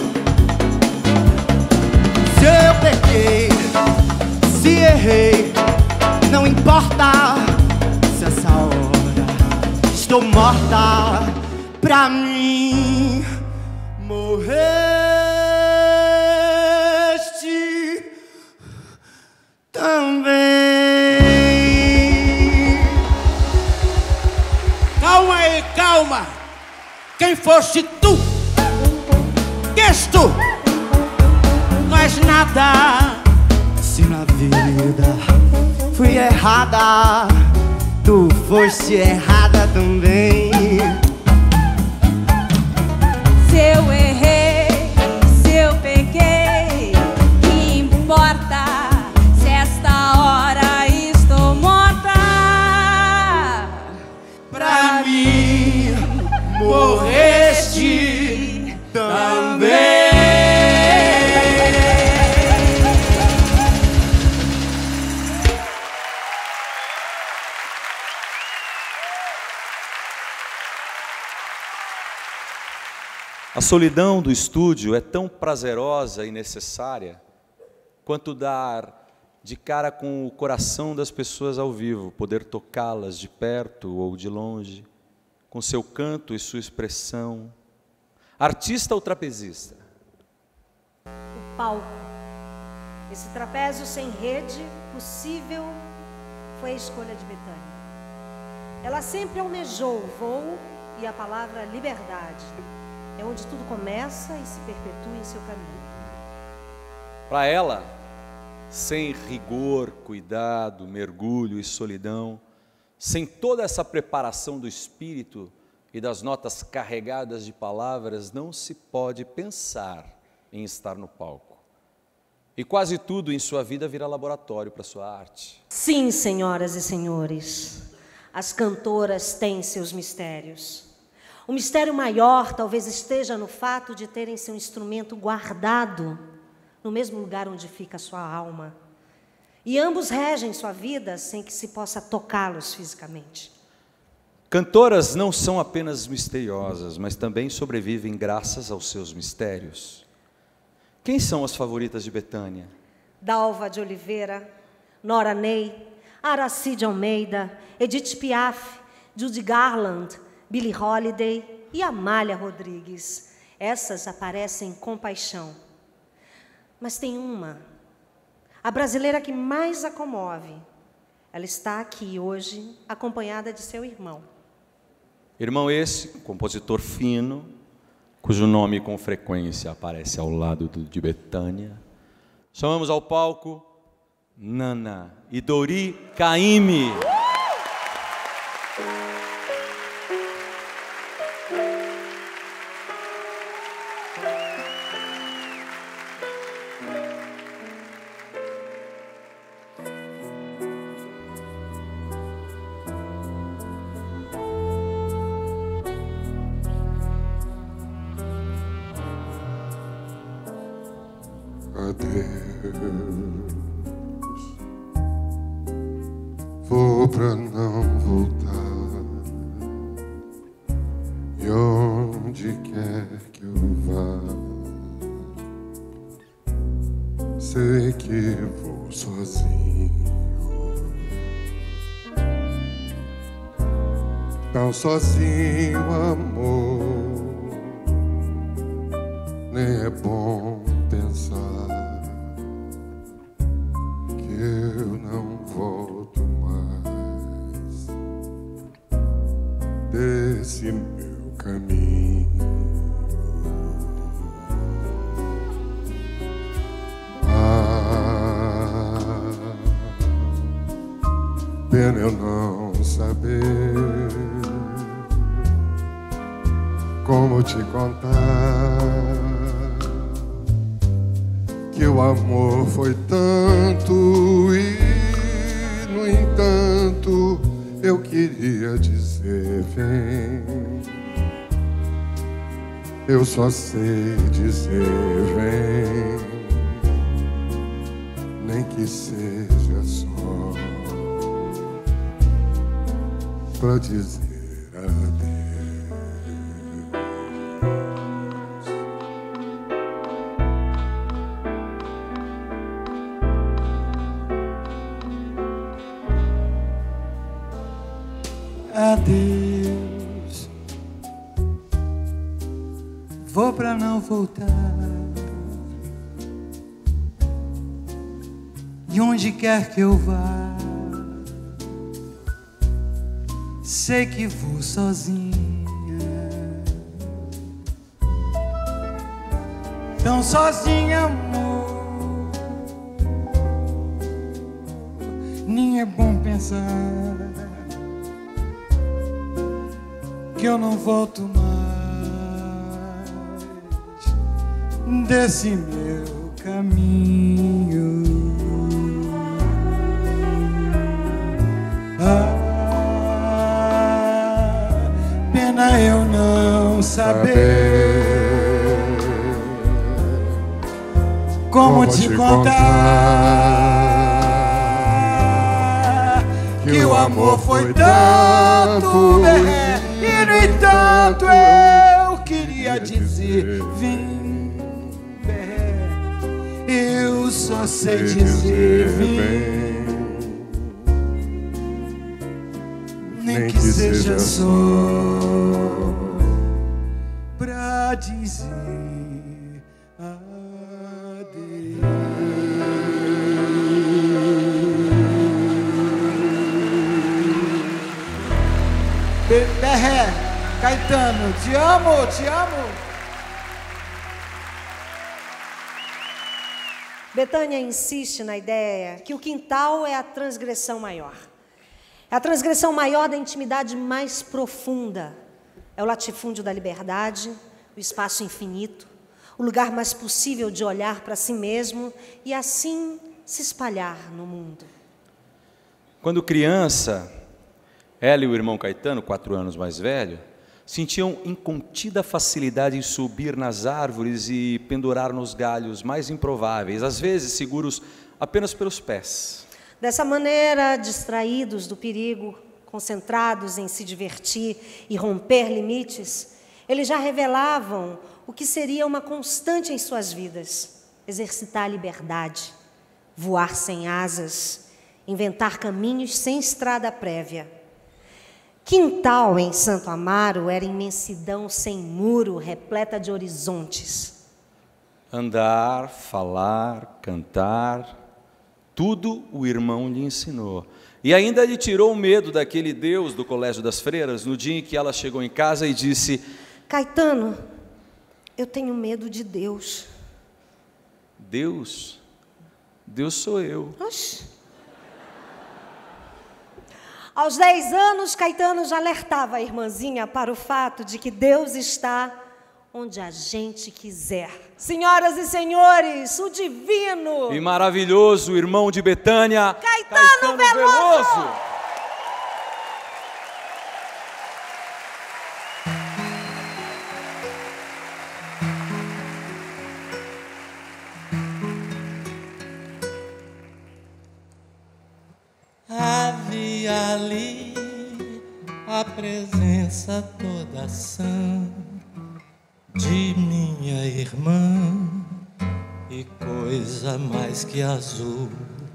Se eu pequei, se errei, não importa. Se essa hora estou morta, pra mim morreste também. Calma aí, calma. Quem foste tu? Quem és tu? Não és nada. Se na vida fui errada, tu foste errada também. Se eu errei, se eu pequei, que importa se esta hora estou morta? Pra mim morreste também. A solidão do estúdio é tão prazerosa e necessária quanto dar de cara com o coração das pessoas ao vivo, poder tocá-las de perto ou de longe, com seu canto e sua expressão. Artista ou trapezista? O palco. Esse trapézio sem rede possível foi a escolha de Bethânia. Ela sempre almejou o voo e a palavra liberdade. É onde tudo começa e se perpetua em seu caminho. Para ela, sem rigor, cuidado, mergulho e solidão, sem toda essa preparação do espírito e das notas carregadas de palavras, não se pode pensar em estar no palco. E quase tudo em sua vida vira laboratório para sua arte. Sim, senhoras e senhores, as cantoras têm seus mistérios. O mistério maior talvez esteja no fato de terem seu instrumento guardado no mesmo lugar onde fica a sua alma. E ambos regem sua vida sem que se possa tocá-los fisicamente. Cantoras não são apenas misteriosas, mas também sobrevivem graças aos seus mistérios. Quem são as favoritas de Bethânia? Dalva de Oliveira, Nora Ney, Aracide Almeida, Edith Piaf, Judy Garland, Billie Holiday e Amália Rodrigues. Essas aparecem com paixão. Mas tem uma, a brasileira que mais a comove. Ela está aqui hoje, acompanhada de seu irmão. Irmão esse, compositor fino, cujo nome com frequência aparece ao lado de Bethânia. Chamamos ao palco Nana e Dori Caymmi. Vou pra não voltar, e onde quer que eu vá, sei que vou sozinho, tão sozinho, amor, nem é bom pensar que eu não volto mais desse meu caminho. Pena eu não saber como te contar que o amor foi tanto e, no entanto, eu queria dizer vem. Eu só sei dizer vem, nem que seja só pra dizer adeus. Adeus, vou pra não voltar, e onde quer que eu vá, sei que vou sozinha, tão sozinha, amor, nem é bom pensar que eu não volto mais desse meu caminho. Pena eu não saber como te contar que o amor foi tanto, e no entanto eu queria dizer vem, eu só sei dizer vem, nem que seja só pra dizer adeus. Berré, Caetano, te amo, te amo. Betânia insiste na ideia que o quintal é a transgressão maior. É a transgressão maior da intimidade mais profunda. É o latifúndio da liberdade, o espaço infinito, o lugar mais possível de olhar para si mesmo e assim se espalhar no mundo. Quando criança, ela e o irmão Caetano, 4 anos mais velho, sentiam incontida facilidade em subir nas árvores e pendurar nos galhos mais improváveis, às vezes seguros apenas pelos pés. Dessa maneira, distraídos do perigo, concentrados em se divertir e romper limites, eles já revelavam o que seria uma constante em suas vidas: exercitar a liberdade, voar sem asas, inventar caminhos sem estrada prévia. Quintal em Santo Amaro era imensidão sem muro, repleta de horizontes. Andar, falar, cantar, tudo o irmão lhe ensinou. E ainda lhe tirou o medo daquele Deus do Colégio das Freiras, no dia em que ela chegou em casa e disse: Caetano, eu tenho medo de Deus. Deus? Deus sou eu. Oxi. Aos 10 anos, Caetano já alertava a irmãzinha para o fato de que Deus está onde a gente quiser. Senhoras e senhores, o divino e maravilhoso irmão de Betânia, Caetano Veloso. Havia ali a presença toda sã de minha irmã e coisa mais que azul.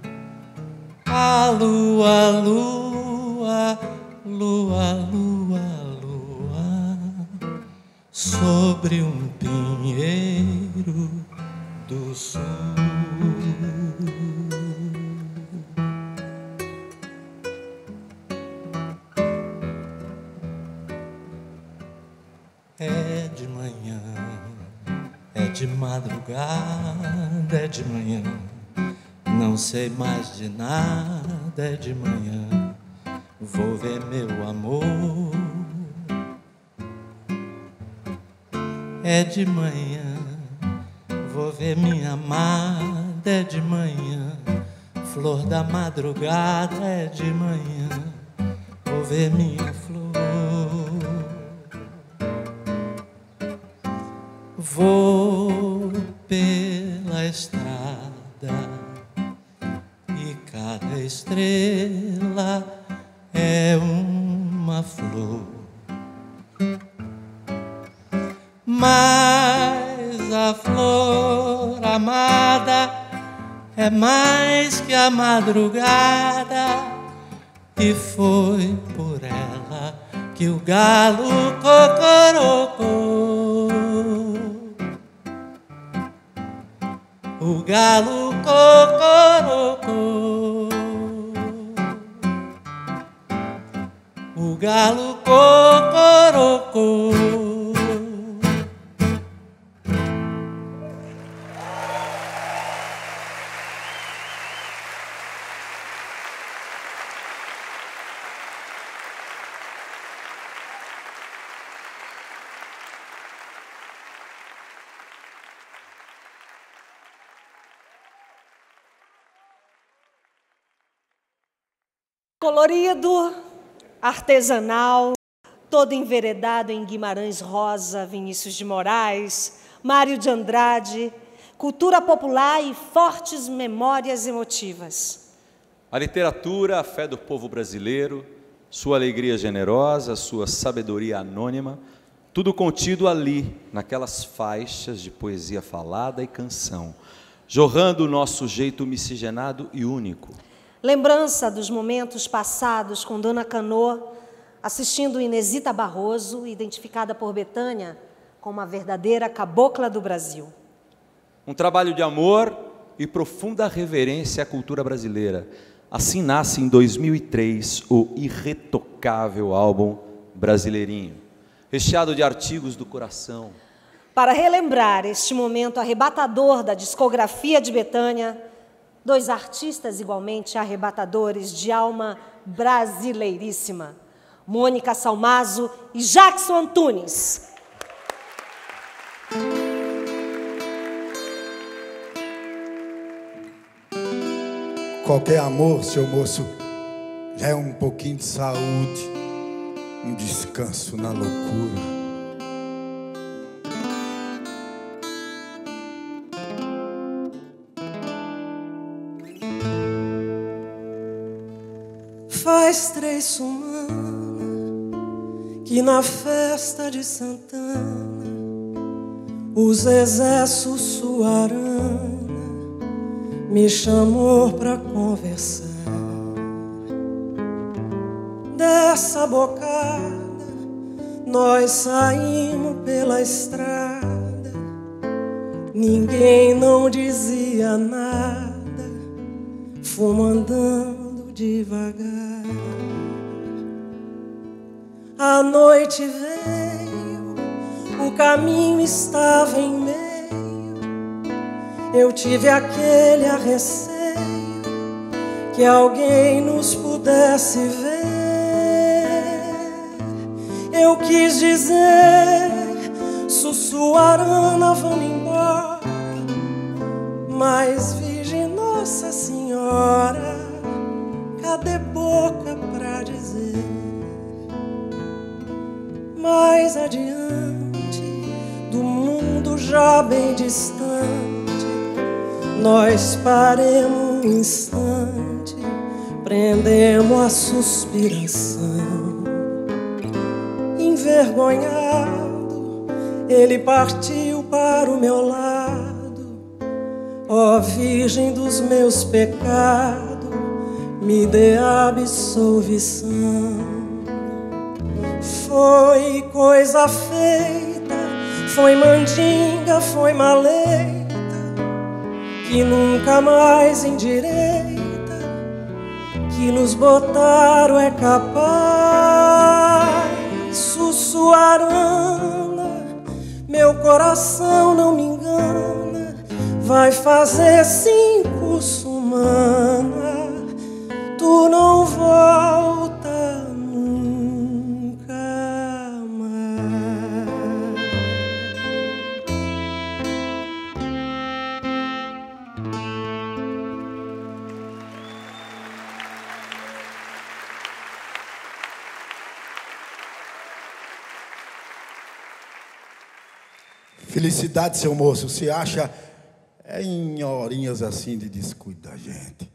A lua, lua, lua, lua, lua, sobre um pinheiro do sul. É de manhã, é de madrugada, é de manhã, não sei mais de nada, é de manhã, vou ver meu amor. É de manhã, vou ver minha amada, é de manhã, flor da madrugada, é de manhã, vou ver minha flor. Vou pela estrada e cada estrela é uma flor, mas a flor amada é mais que a madrugada, e foi por ela que o galo cocorocou. O galo cocorocou, o galo cocorocou. Colorido, artesanal, todo enveredado em Guimarães Rosa, Vinícius de Moraes, Mário de Andrade, cultura popular e fortes memórias emotivas. A literatura, a fé do povo brasileiro, sua alegria generosa, sua sabedoria anônima, tudo contido ali, naquelas faixas de poesia falada e canção, jorrando o nosso jeito miscigenado e único. Lembrança dos momentos passados com Dona Canô, assistindo Inesita Barroso, identificada por Betânia como a verdadeira cabocla do Brasil. Um trabalho de amor e profunda reverência à cultura brasileira. Assim nasce em 2003 o irretocável álbum Brasileirinho, recheado de artigos do coração. para relembrar este momento arrebatador da discografia de Bethânia, dois artistas igualmente arrebatadores de alma brasileiríssima, Mônica Salmazo e Jackson Antunes. Qualquer amor, seu moço, já é um pouquinho de saúde, um descanso na loucura. Faz 3 semanas que na festa de Santana o Zezé Sussuarana me chamou pra conversar. Dessa bocada nós saímos pela estrada, ninguém não dizia nada, fomos andando devagar. A noite veio, o caminho estava em meio, eu tive aquele receio que alguém nos pudesse ver. Eu quis dizer, Sussuarana, vamos embora, mas Virgem Nossa Senhora, cadê boca pra dizer? Mais adiante, do mundo já bem distante, nós paremos um instante, prendemos a suspiração. Envergonhado, ele partiu para o meu lado. Ó Virgem dos meus pecados, me dê absolvição. Foi coisa feita, foi mandinga, foi maleta, que nunca mais endireita, que nos botaram é capaz. Sussuarana, meu coração não me engana, vai fazer 5 semanas, tu não volta nunca mais. Felicidade, seu moço, se acha em horinhas assim de descuido da gente.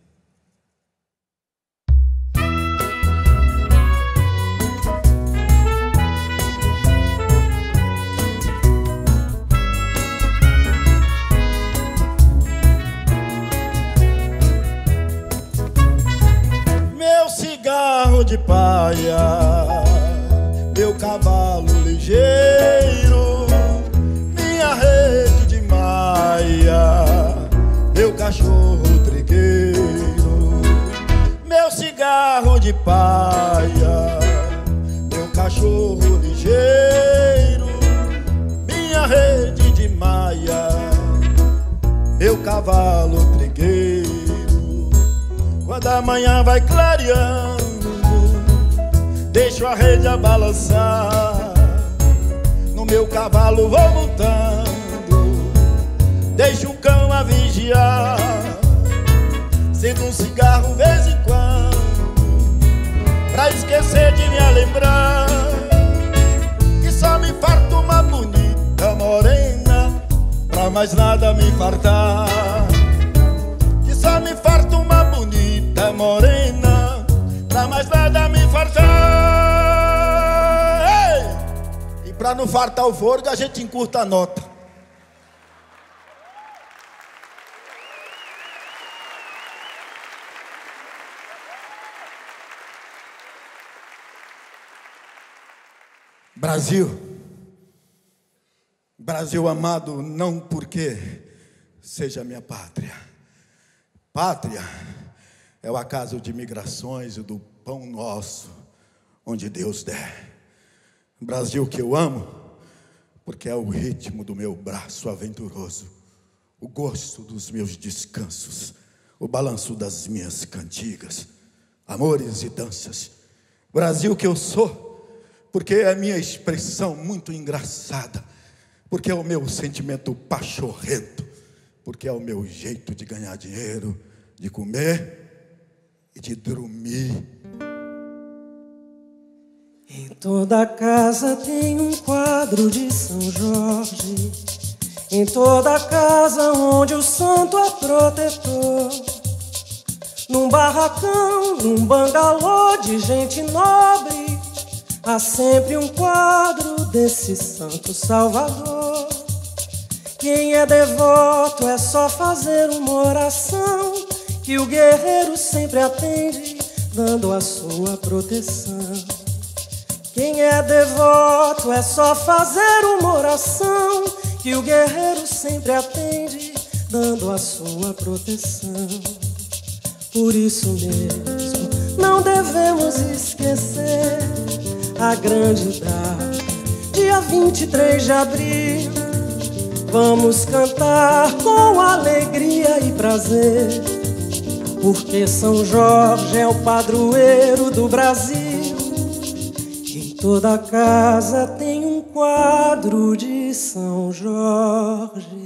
Meu cigarro de paia, meu cavalo ligeiro, minha rede de maia, meu cachorro trigueiro. Meu cigarro de paia, meu cachorro ligeiro, minha rede de maia, meu cavalo trigueiro. Quando a manhã vai clareando, deixo a rede a balançar, no meu cavalo vou montando, deixo o cão a vigiar, acendo um cigarro vez em quando, pra esquecer de me lembrar, que só me farta uma bonita morena, pra mais nada me fartar. Que só me farta uma bonita morena, pra mais nada me fartar. Ei! E pra não fartar o fôlego, a gente encurta a nota. Brasil, Brasil amado, não porque seja minha pátria. Pátria é o acaso de migrações e do pão nosso, onde Deus der. Brasil que eu amo, porque é o ritmo do meu braço aventuroso, o gosto dos meus descansos, o balanço das minhas cantigas, amores e danças. Brasil que eu sou, porque é a minha expressão muito engraçada, porque é o meu sentimento pachorrento, porque é o meu jeito de ganhar dinheiro, de comer e de dormir. Em toda casa tem um quadro de São Jorge, em toda casa onde o santo é protetor. Num barracão, num bangalô de gente nobre, há sempre um quadro desse santo salvador. Quem é devoto é só fazer uma oração, que o guerreiro sempre atende, dando a sua proteção. Quem é devoto é só fazer uma oração, que o guerreiro sempre atende, dando a sua proteção. Por isso mesmo, não devemos esquecer a grande data, dia 23 de abril. Vamos cantar com alegria e prazer, porque São Jorge é o padroeiro do Brasil. Em toda casa tem um quadro de São Jorge.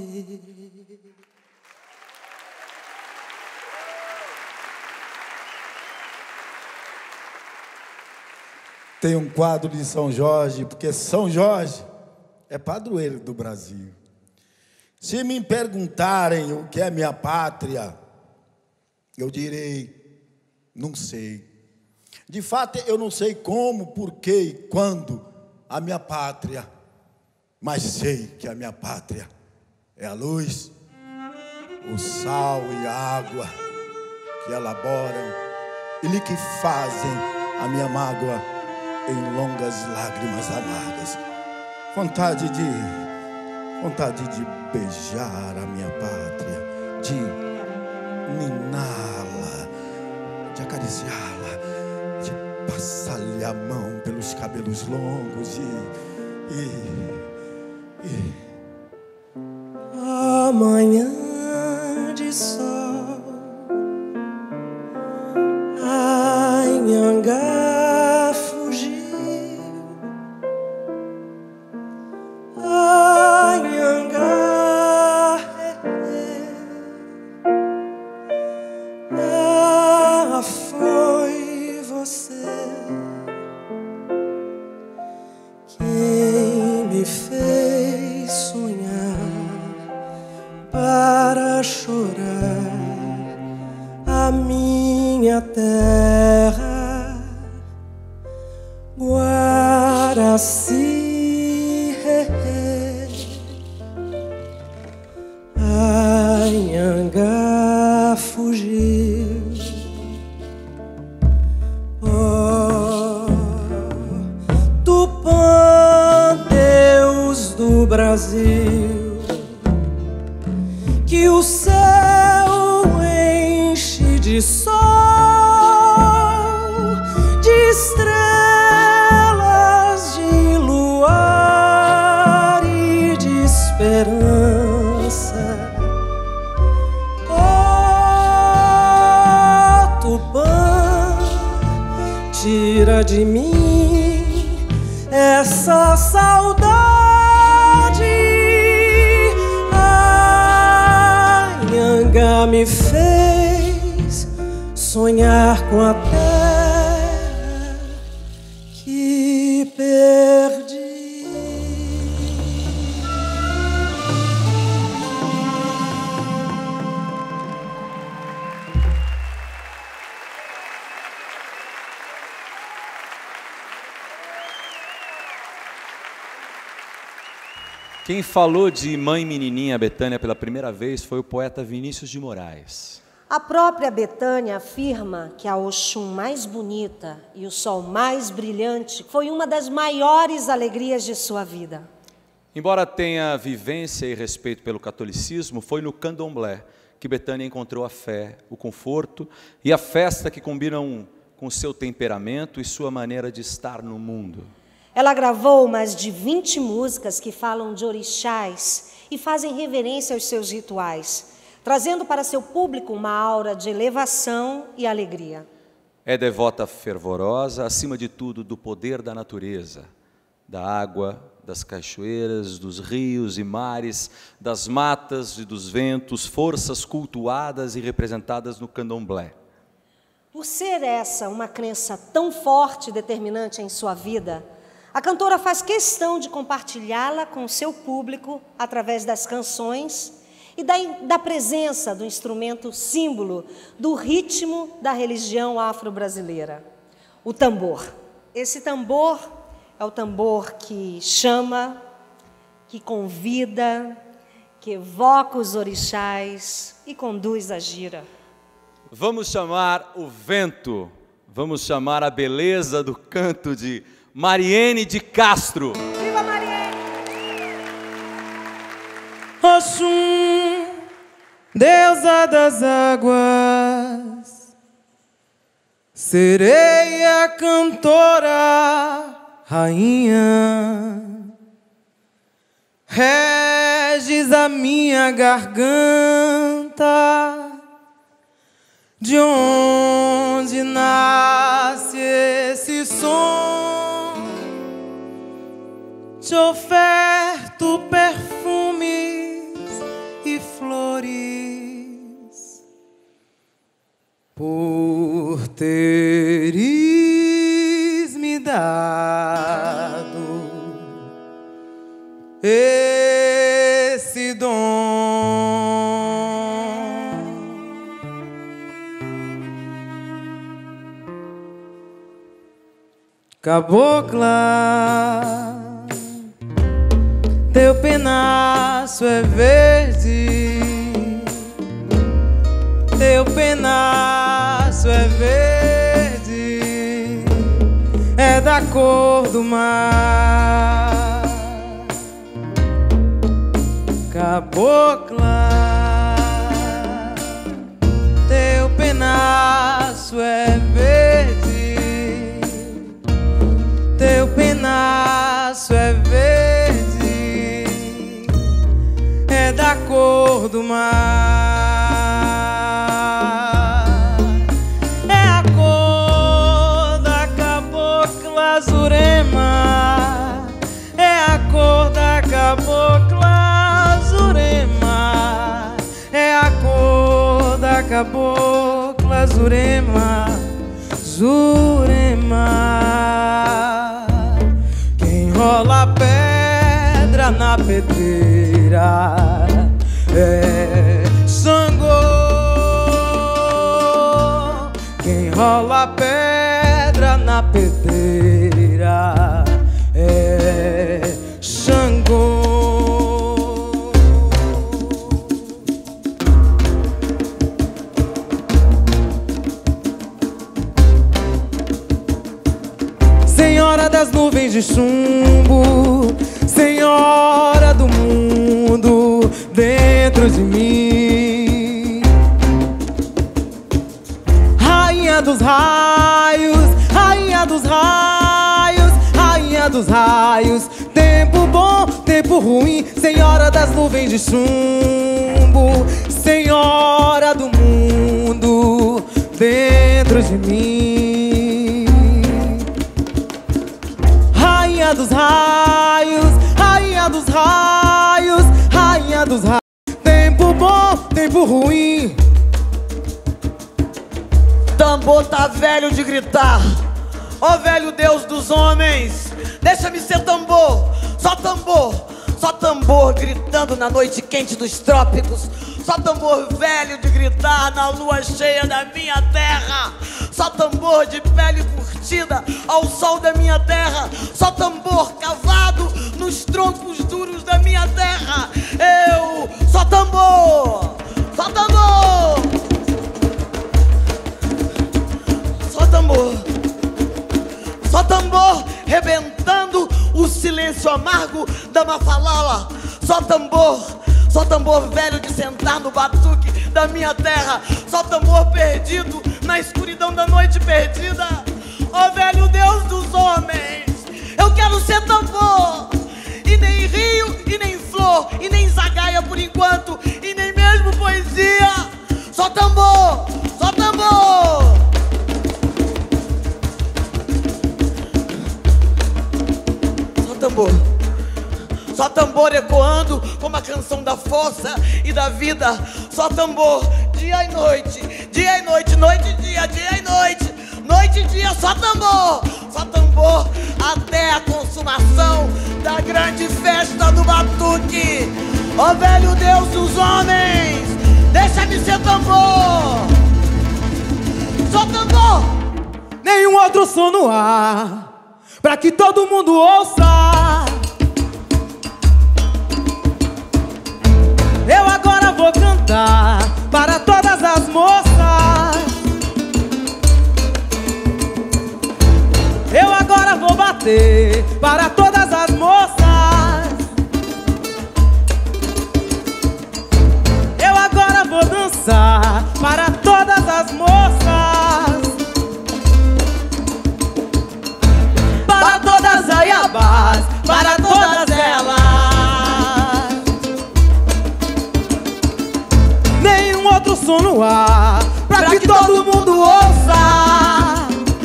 Tem um quadro de São Jorge, porque São Jorge é padroeiro do Brasil. Se me perguntarem o que é minha pátria, eu direi, não sei. De fato, eu não sei como, porquê e quando a minha pátria, mas sei que a minha pátria é a luz, o sal e a água que elaboram e liquefazem a minha mágoa em longas lágrimas amargas. Vontade de beijar a minha pátria, de niná-la, de acariciá-la, de passar-lhe a mão pelos cabelos longos Amanhã de sol, a Anhangá fugiu, a Anhangá foi você quem me fez sonhar para chorar a minha terra, Guaraci, a Anhangá fugiu. Oh, Tupã, Deus do Brasil, que o céu enche de sol, de estrelas, de luar e de esperança. Oh, Tupã, tira de mim essa saudade. Anhangá me fez sonhar com a terra que perdi. Quem falou de Mãe Menininha Betânia pela primeira vez foi o poeta Vinícius de Moraes. A própria Betânia afirma que a Oxum mais bonita e o sol mais brilhante foi uma das maiores alegrias de sua vida. Embora tenha vivência e respeito pelo catolicismo, foi no candomblé que Betânia encontrou a fé, o conforto e a festa que combinam com seu temperamento e sua maneira de estar no mundo. Ela gravou mais de 20 músicas que falam de orixás e fazem reverência aos seus rituais, trazendo para seu público uma aura de elevação e alegria. É devota fervorosa, acima de tudo, do poder da natureza, da água, das cachoeiras, dos rios e mares, das matas e dos ventos, forças cultuadas e representadas no candomblé. Por ser essa uma crença tão forte e determinante em sua vida, a cantora faz questão de compartilhá-la com seu público através das canções e da presença do instrumento símbolo do ritmo da religião afro-brasileira, o tambor. Esse tambor é o tambor que chama, que convida, que evoca os orixás e conduz a gira. Vamos chamar o vento, vamos chamar a beleza do canto de Mariene de Castro. Viva Mariene! Oxum, deusa das águas, sereia cantora, rainha, reges a minha garganta, de onde nasce esse som? Te oferto perfumes e flores por teres me dado esse dom. Cabocla, teu penaço é verde, teu penaço é verde, é da cor do mar. Cabocla, teu penaço é verde, teu penaço é verde, é da cor do mar. É a cor da cabocla Zurema, é a cor da cabocla Zurema, é a cor da cabocla Zurema, Zurema. Quem rola pedra na pedreira é Xangô. Quem rola pedra na pedreira é Xangô. Senhora das nuvens de chumbo, Senhora do mundo dentro de mim, Rainha dos raios, Rainha dos raios, Rainha dos raios, tempo bom, tempo ruim, Senhora das nuvens de chumbo, Senhora do mundo dentro de mim, Rainha dos raios, Rainha dos raios, Rainha dos raios, tempo bom, tempo ruim. Tambor tá velho de gritar, ó velho Deus dos homens, deixa-me ser tambor, só tambor, só tambor gritando na noite quente dos trópicos, só tambor velho de gritar na lua cheia da minha terra, só tambor de pele curtida ao sol da minha terra, só tambor cavado nos troncos duros da minha terra. Eu só tambor, só tambor, só tambor, só tambor rebentando o silêncio amargo da mafalala, só tambor velho de sentar no batuque da minha terra, só tambor perdido na escuridão da noite perdida. Ó velho Deus dos homens, eu quero ser tambor, só tambor. Só tambor. Só tambor ecoando como a canção da força e da vida. Só tambor, dia e noite, noite e dia e noite, noite e dia, só tambor até a consumação da grande festa do batuque. Ó velho Deus dos homens, deixa-me ser tambor. Só tambor. Nenhum outro som no ar, pra que todo mundo ouça. Eu agora vou cantar para todas as moças. Eu agora vou bater para todas as moças. Eu agora vou dançar para todas as moças. Para todas as aiabás, para todas elas. Nenhum outro som no ar, pra que todo mundo ouça.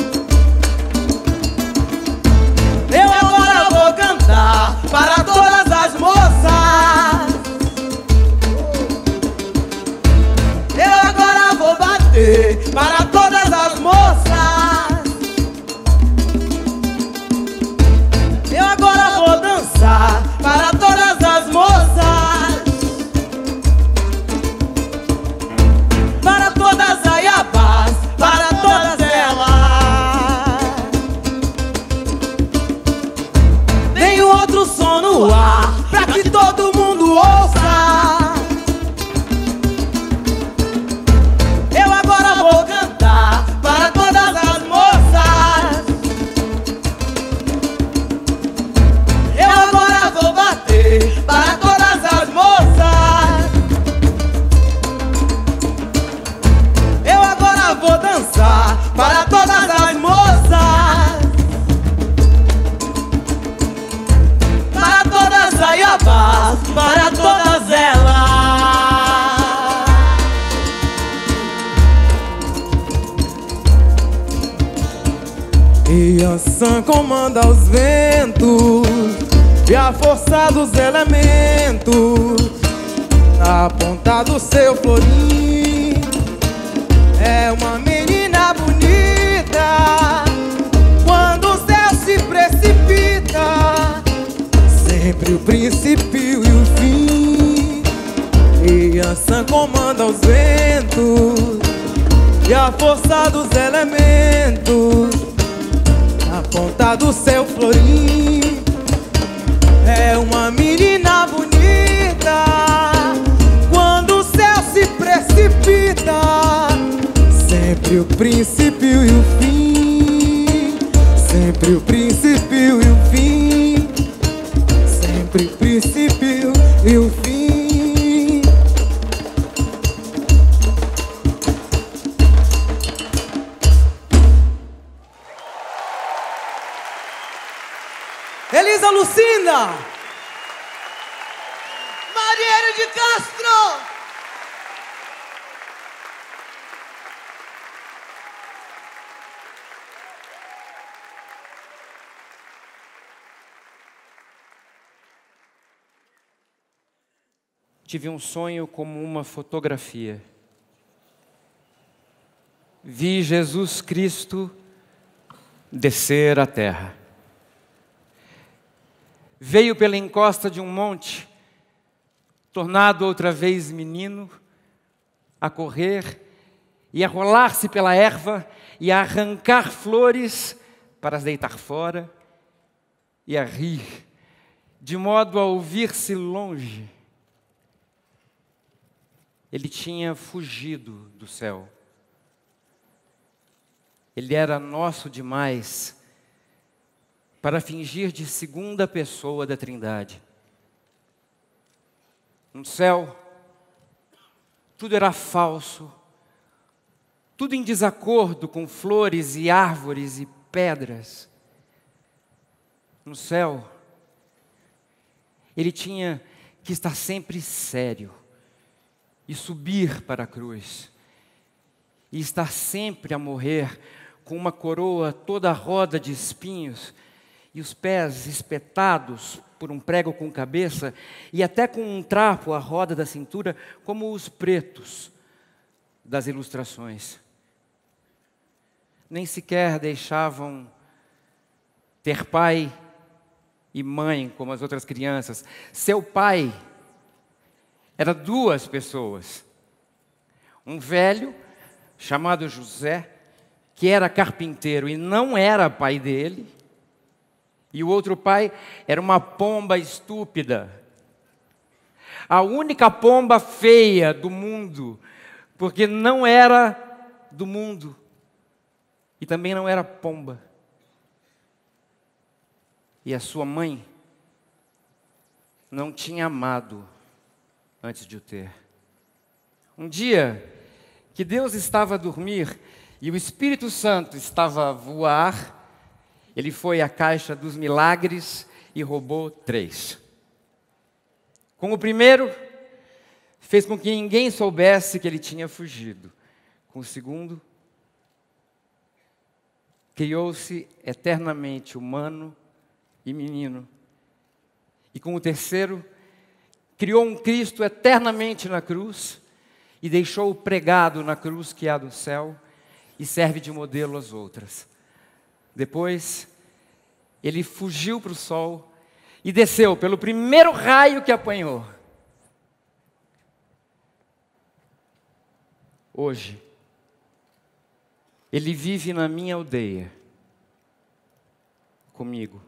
Eu agora vou cantar para todas as moças. Eu agora vou bater para todas as moças. Eu agora vou dançar para todas as moças. Para todas as aiabás, para todas elas. Nenhum outro som no ar, pra que todo mundo ouça. Eu agora vou cantar para todas as moças. Eu agora vou bater para todas as moças. Eu agora vou dançar para todas as moças. Para todas as aiabás, para todas elas. E a Sam comanda os ventos e a força dos elementos. Na ponta do seu florim é uma menina bonita. Quando o céu se precipita, sempre o princípio e o fim. E a Sam comanda os ventos e a força dos elementos. Na ponta do seu florim é uma menina bonita. Quando o céu se precipita, sempre o princípio e o fim. Sempre o princípio e o fim. Sempre o princípio e o fim. Elisa Lucinda, Marielle de Castro. Tive um sonho como uma fotografia. Vi Jesus Cristo descer à terra. Veio pela encosta de um monte, tornado outra vez menino, a correr e a rolar-se pela erva e a arrancar flores para as deitar fora e a rir, de modo a ouvir-se longe. Ele tinha fugido do céu. Ele era nosso demais para fingir de segunda pessoa da Trindade. No céu, tudo era falso, tudo em desacordo com flores e árvores e pedras. No céu, ele tinha que estar sempre sério e subir para a cruz e estar sempre a morrer com uma coroa toda roda de espinhos e os pés espetados por um prego com cabeça e até com um trapo à roda da cintura, como os pretos das ilustrações. Nem sequer deixavam ter pai e mãe como as outras crianças. Seu pai era 2 pessoas. Um velho chamado José, que era carpinteiro e não era pai dele, e o outro pai era uma pomba estúpida. A única pomba feia do mundo, porque não era do mundo e também não era pomba. E a sua mãe não tinha amado antes de o ter. Um dia que Deus estava a dormir e o Espírito Santo estava a voar, ele foi à caixa dos milagres e roubou 3. Com o primeiro, fez com que ninguém soubesse que ele tinha fugido. Com o segundo, criou-se eternamente humano e menino. E com o terceiro, criou um Cristo eternamente na cruz e deixou-o pregado na cruz que há do céu e serve de modelo às outras. Depois, ele fugiu para o sol e desceu pelo primeiro raio que apanhou. Hoje, ele vive na minha aldeia, comigo.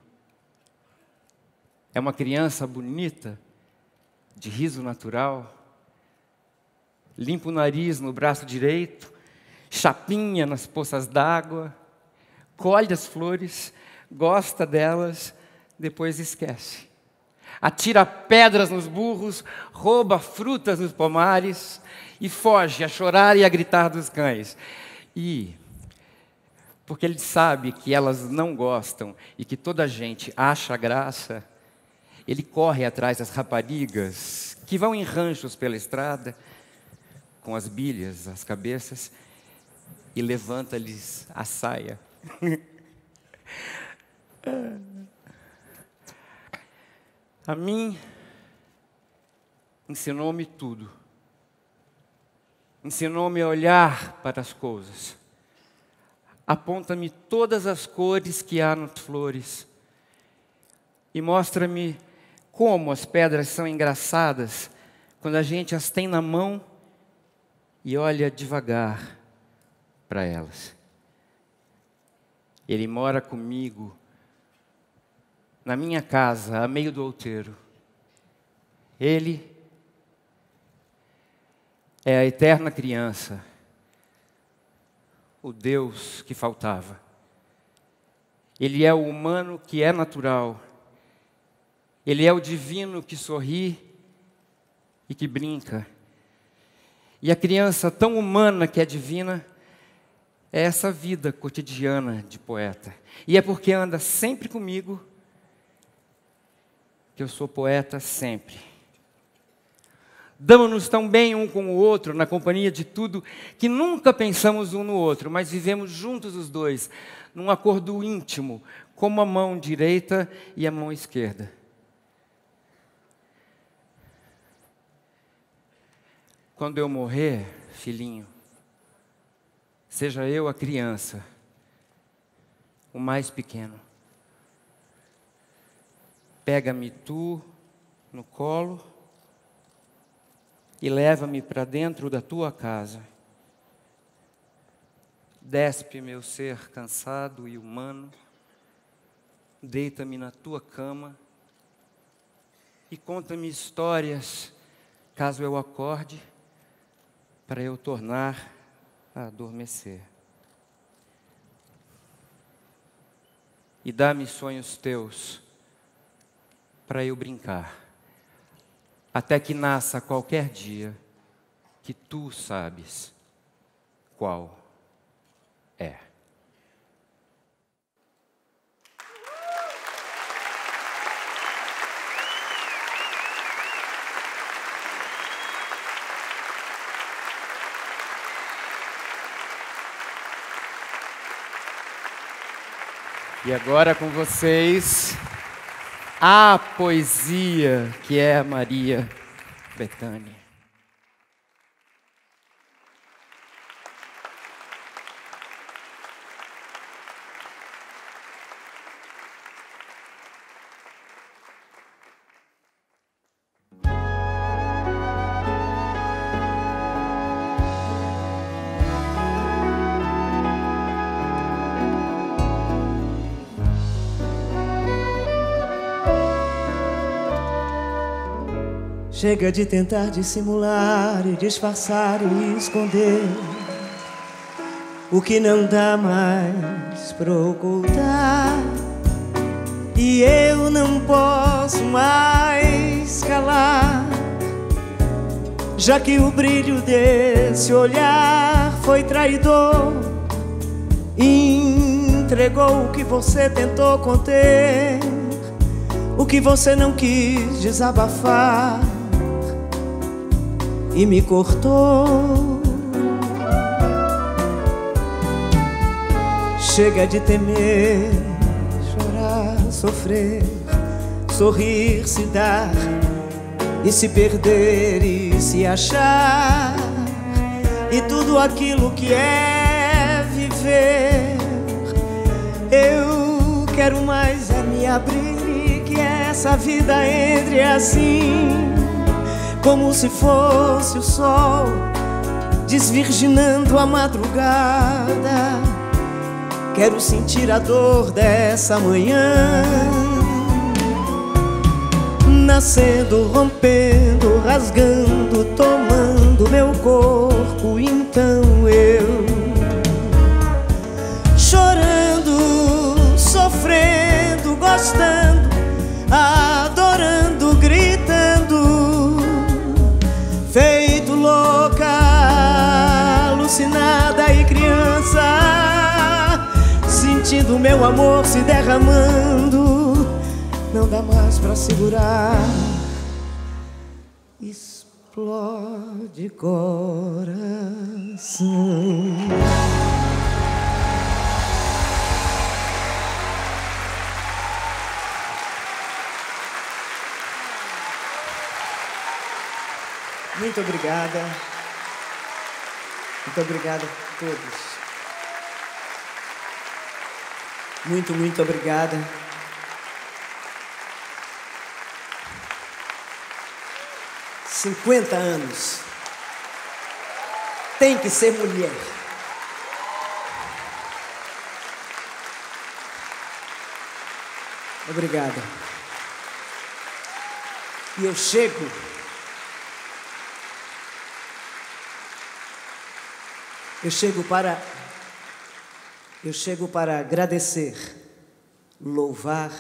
É uma criança bonita, de riso natural, limpa o nariz no braço direito, chapinha nas poças d'água, colhe as flores, gosta delas, depois esquece. Atira pedras nos burros, rouba frutas nos pomares e foge a chorar e a gritar dos cães. E, porque ele sabe que elas não gostam e que toda a gente acha graça, ele corre atrás das raparigas que vão em ranchos pela estrada, com as bilhas, as cabeças, e levanta-lhes a saia. A mim, ensinou-me tudo. Ensinou-me a olhar para as coisas. Aponta-me todas as cores que há nas flores. E mostra-me como as pedras são engraçadas quando a gente as tem na mão e olha devagar para elas. Ele mora comigo na minha casa, a meio do outeiro. Ele é a eterna criança, o Deus que faltava. Ele é o humano que é natural. Ele é o divino que sorri e que brinca. E a criança tão humana que é divina é essa vida cotidiana de poeta. E é porque anda sempre comigo que eu sou poeta sempre. Damos-nos tão bem um com o outro, na companhia de tudo, que nunca pensamos um no outro, mas vivemos juntos os dois, num acordo íntimo, como a mão direita e a mão esquerda. Quando eu morrer, filhinho, seja eu a criança, o mais pequeno. Pega-me tu no colo e leva-me para dentro da tua casa. Despe meu ser cansado e humano, deita-me na tua cama e conta-me histórias, caso eu acorde, para eu tornar a adormecer. E dá-me sonhos teus, para eu brincar, até que nasça qualquer dia que tu sabes qual é. E agora com vocês, a poesia que é a Maria Bethânia. Chega de tentar dissimular e disfarçar e esconder o que não dá mais pra ocultar. E eu não posso mais calar, já que o brilho desse olhar foi traidor. Entregou o que você tentou conter, o que você não quis desabafar, e me cortou. Chega de temer, chorar, sofrer, sorrir, se dar e se perder e se achar, e tudo aquilo que é viver. Eu quero mais é me abrir e que essa vida entre assim, como se fosse o sol desvirginando a madrugada. Quero sentir a dor dessa manhã, nascendo, rompendo, rasgando, tomando meu corpo. Então eu, chorando, sofrendo, gostando, adorando, gritando, feito louca, alucinada e criança, sentindo meu amor se derramando. Não dá mais pra segurar, explode coração. Muito obrigada. Muito obrigada a todos. Muito obrigada. "50 anos. Tem que ser mulher." Obrigada. E eu chego para agradecer, louvar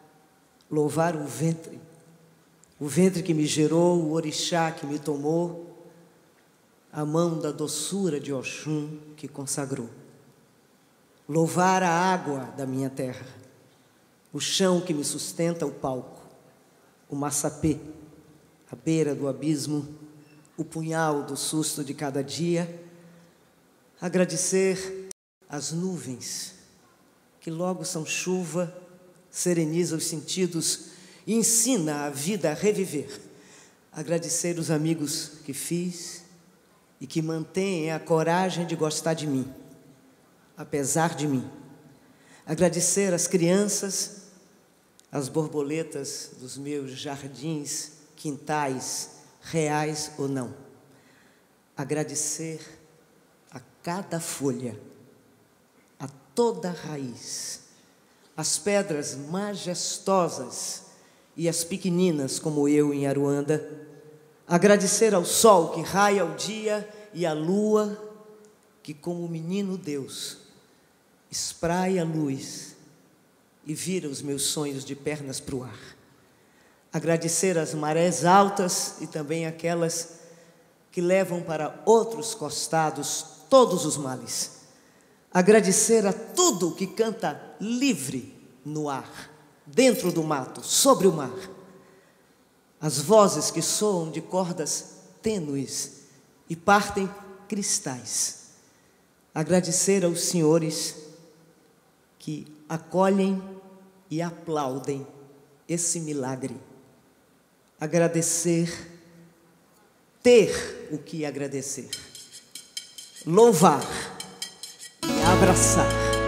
o ventre que me gerou, o orixá que me tomou, a mão da doçura de Oxum que consagrou. Louvar a água da minha terra, o chão que me sustenta, o palco, o maçapê, a beira do abismo, o punhal do susto de cada dia. Agradecer as nuvens, que logo são chuva, sereniza os sentidos e ensina a vida a reviver. Agradecer os amigos que fiz e que mantêm a coragem de gostar de mim, apesar de mim. Agradecer as crianças, as borboletas dos meus jardins, quintais, reais ou não. Agradecer a cada folha, a toda raiz, as pedras majestosas e as pequeninas como eu em Aruanda. Agradecer ao sol que raia o dia e à lua que, como o menino Deus, espraia a luz e vira os meus sonhos de pernas para o ar. Agradecer as marés altas e também aquelas que levam para outros costados todos os males. Agradecer a tudo que canta livre no ar, dentro do mato, sobre o mar. As vozes que soam de cordas tênues e partem cristais. Agradecer aos senhores que acolhem e aplaudem esse milagre. Agradecer, ter o que agradecer. Louvar e abraçar.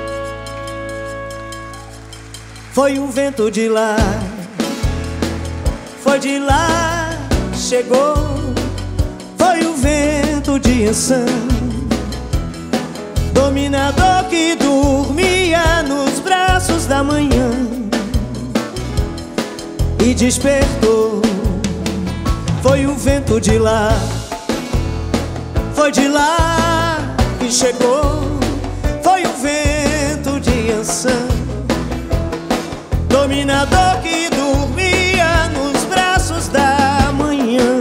Foi o vento de lá, foi de lá, chegou. Foi o vento de Ansan, dominador que dormia nos braços da manhã e despertou. Foi o vento de lá, foi de lá que chegou. Foi o vento de Ansan, dominador que dormia nos braços da manhã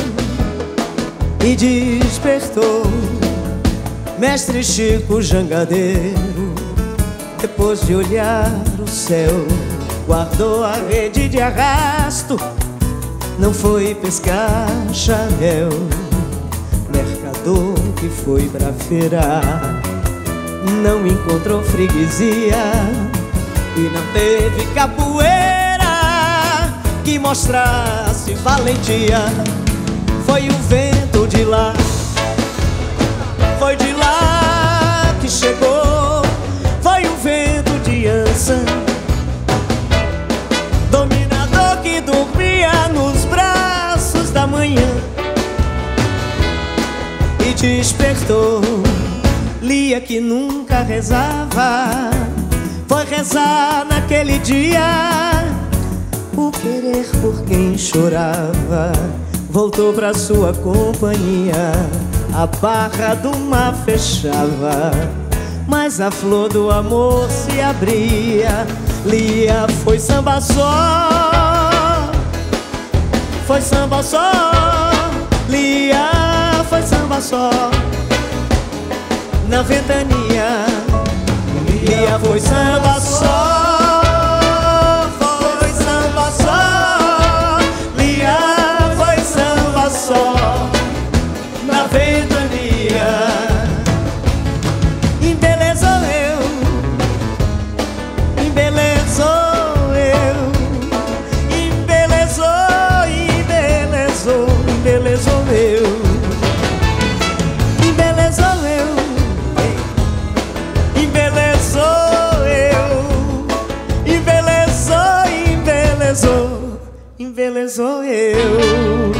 e despertou. Mestre Chico Jangadeiro, depois de olhar o céu, guardou a rede de arrasto, não foi pescar charel. Mercador que foi pra feira, não encontrou freguesia e não teve capoeira que mostrasse valentia. Foi o vento de lá, foi de lá que chegou. Foi o vento de Ansan, dominador que dormia nos braços da manhã e despertou. Lia que nunca rezava, foi rezar naquele dia. O querer por quem chorava voltou pra sua companhia. A barra do mar fechava, mas a flor do amor se abria. Lia foi samba só, foi samba só. Lia foi samba só, na ventania. Lia foi samba só, foi samba só. Lia foi samba só, na ventania. Embelezou eu, embelezou eu, embelezou, embelezou, embelezou eu, embelezou eu, embelezou eu, embelezou, embelezou, embelezou eu.